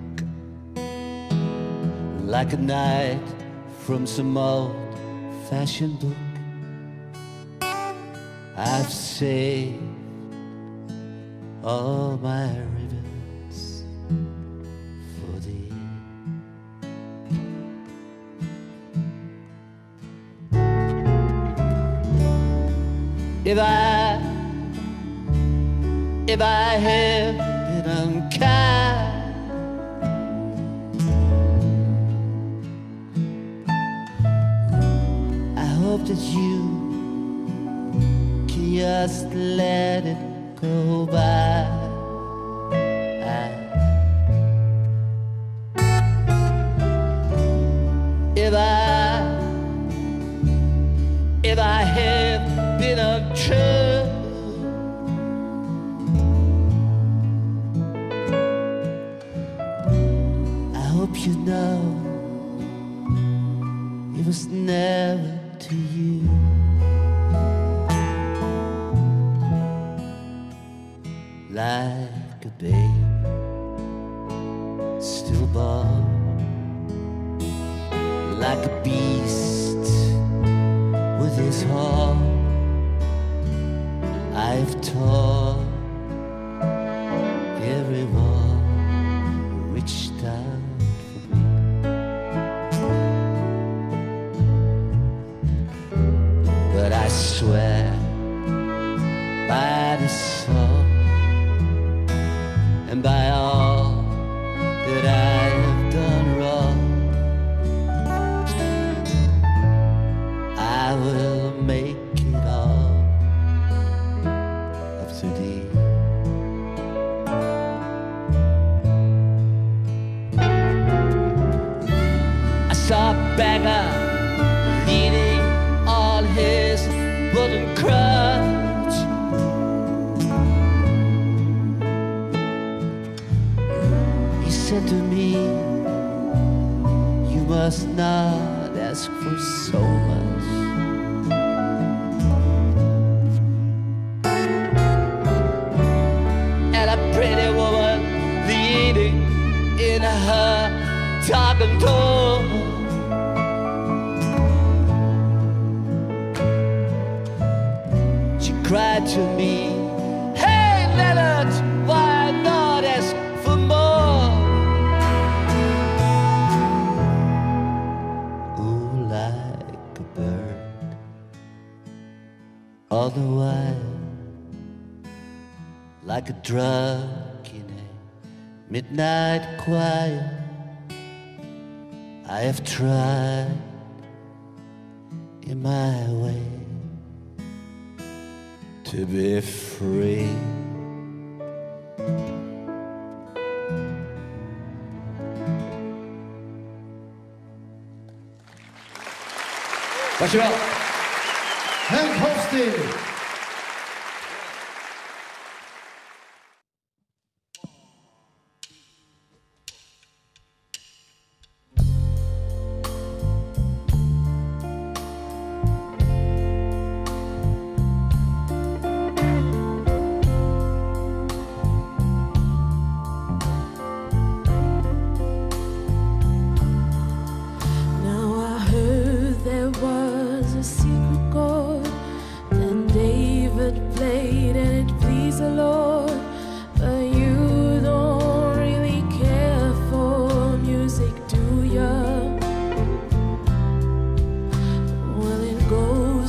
like a night from some old-fashioned book. I've saved all my ribbons for thee. If I have been unkind, that you can just let it go by. If I have been untrue, I hope you know it was never to you. Like a babe stillborn, like a beast with his horn, I've torn everyone reached out for me. But I swear by the sun and by all that I have done wrong, I will make it all up to thee. I saw a beggar leading all his wooden crutch. He said to me, you must not ask for so much. And a pretty woman leaning in her darkened door, she cried to me, hey Leonard, why not ask for more? Oh, like a bird on the wire, like a drunk in a midnight choir, I have tried in my way to be free. Dankjewel. Henk Hofstede.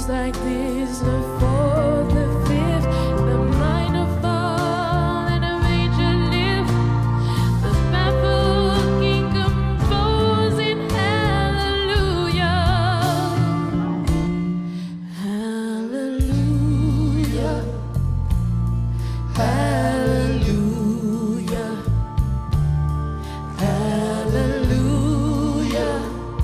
times like this, the fourth, the fifth, the minor fall and a major lift, the baffled king composing hallelujah, hallelujah, hallelujah, hallelujah,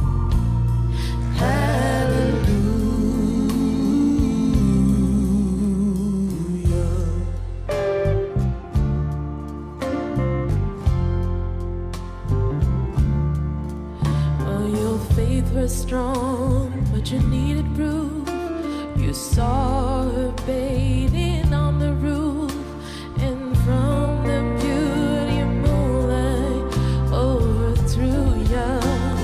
oh, your faith was strong, but you needed proof. You saw her bathing on the roof, and from the beauty of moonlight overthrew ya.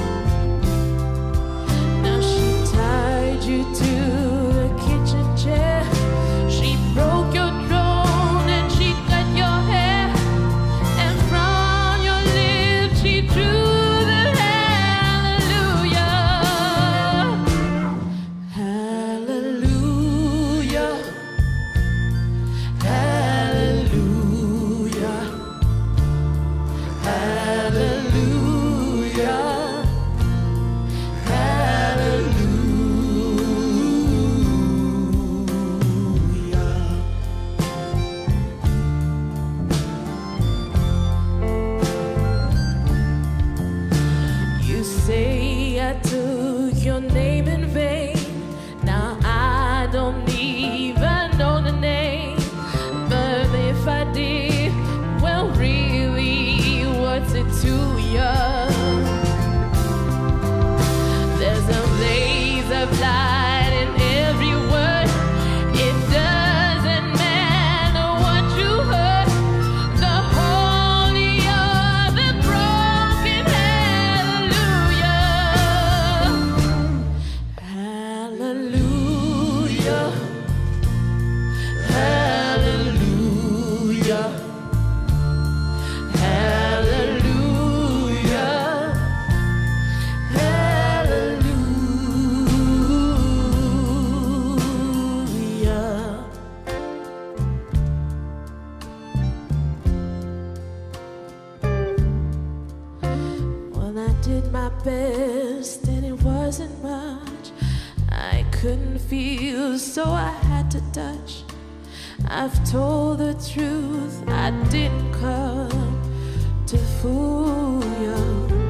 Now she tied you to the kitchen chair. She broke your throne and she cut your hair, and from your lips she drew the hallelujah, hallelujah, hallelujah, hallelujah, hallelujah. You say I took your name in vain. Now I don't even know the name. But if I did, well, really, what's it to ya? There's a blaze of light in every word. It doesn't matter what you heard. The holy of the broken hallelujah, hallelujah, hallelujah, hallelujah. Well, I did my best and it wasn't much. I couldn't feel, so I had to touch. I've told the truth, I didn't come to fool you.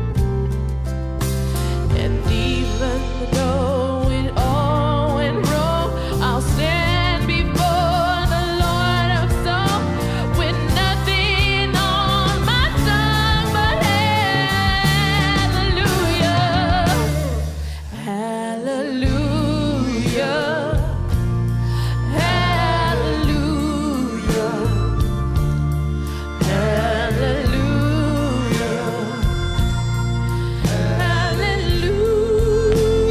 And even though it all went wrong, I'll stand before the Lord of song with nothing on my tongue but hallelujah, hallelujah, hallelujah, hallelujah, hallelujah.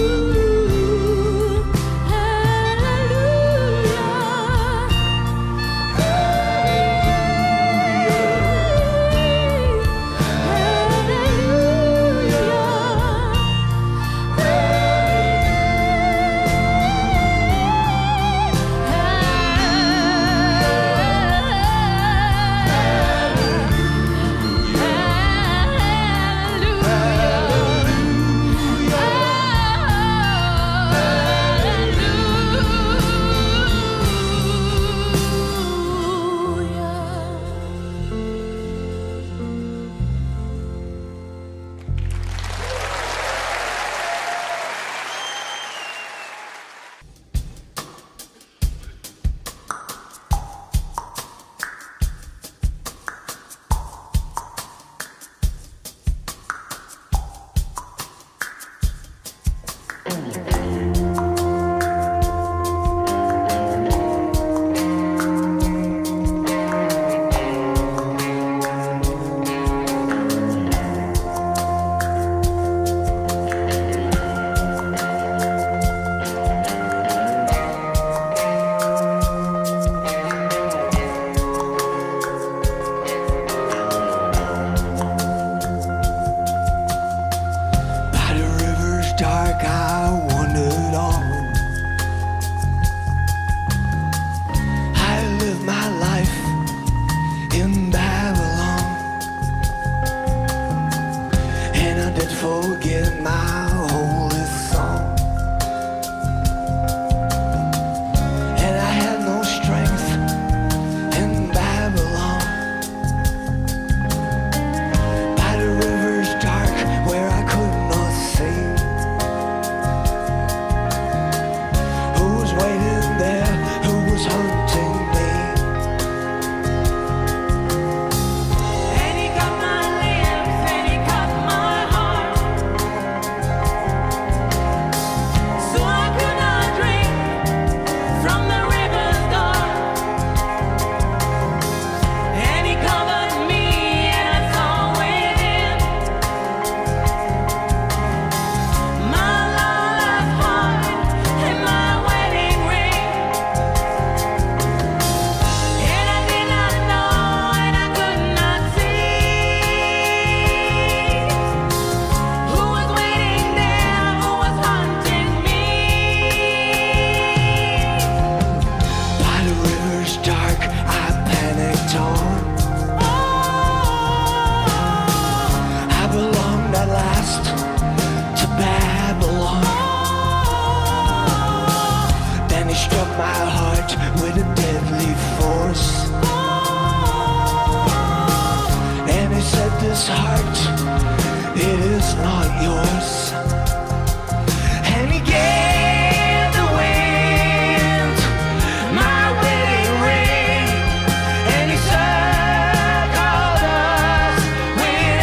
yours. And he gave the wind my wedding ring, and he circled us with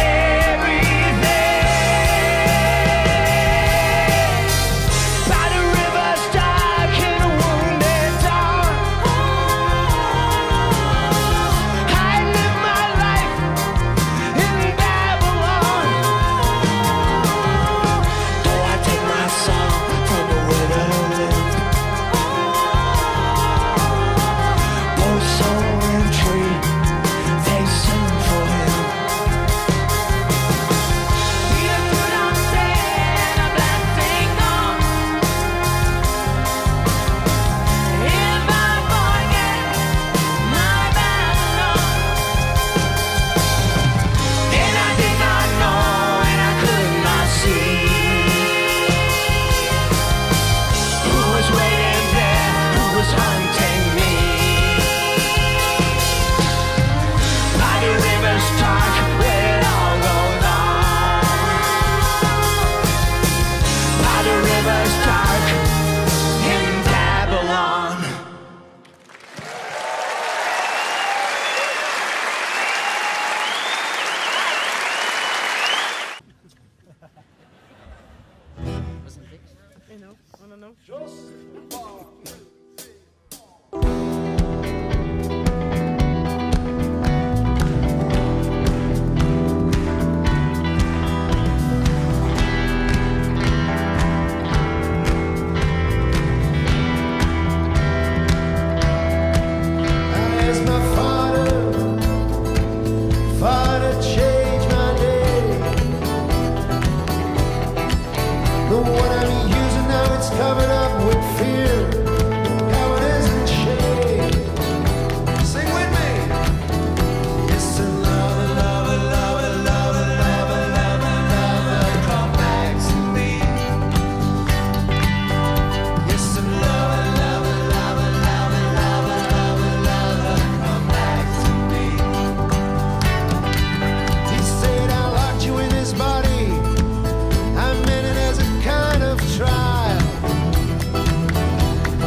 everything. By the river's dark in a wounded dawn, I live my life in Babylon. Though I take my song from the widowed land, both soul and tree, they sing for him. Peter put on sand, a blessing on. If I forget my Babylon, and I did not know, and I could not see who was waiting there, who was hunting me. By the river's dark, where it all goes on. By the river's dark in Babylon. I asked my Father, change my name. The one I'm using now, it's covered up with fear, cowardice and shame. Sing with me. Yes, and love, love, love, love, love, love, love, come back to me. Yes, and love, love, love, love, love, love, love, come back to me. He said, I locked you in his body. I meant it as a kind of trial.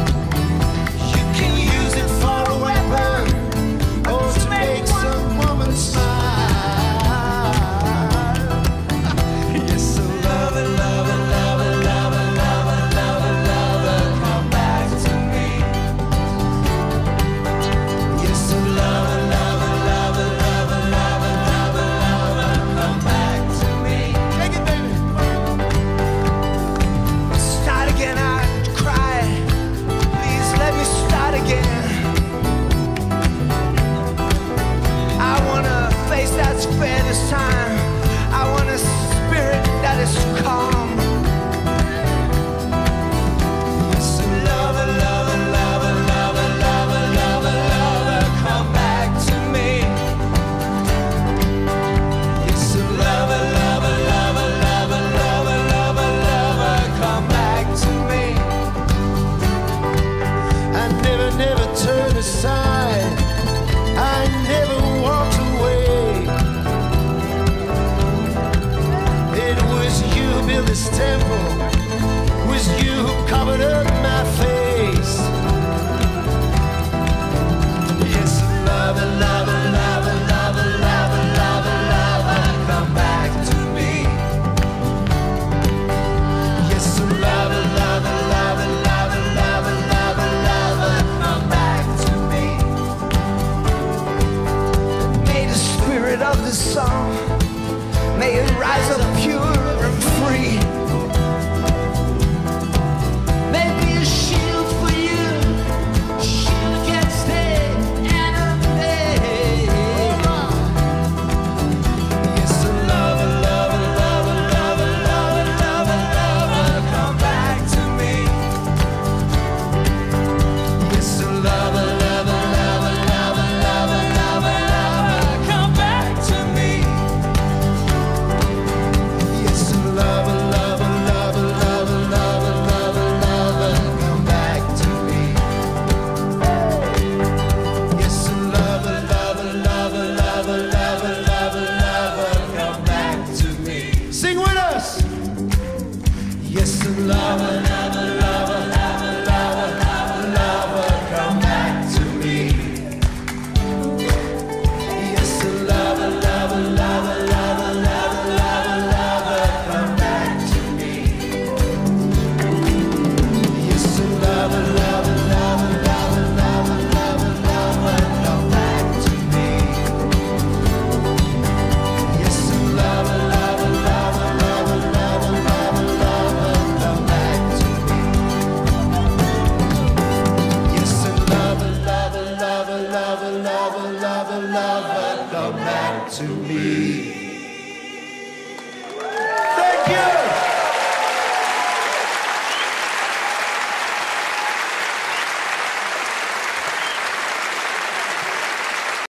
me. Thank you.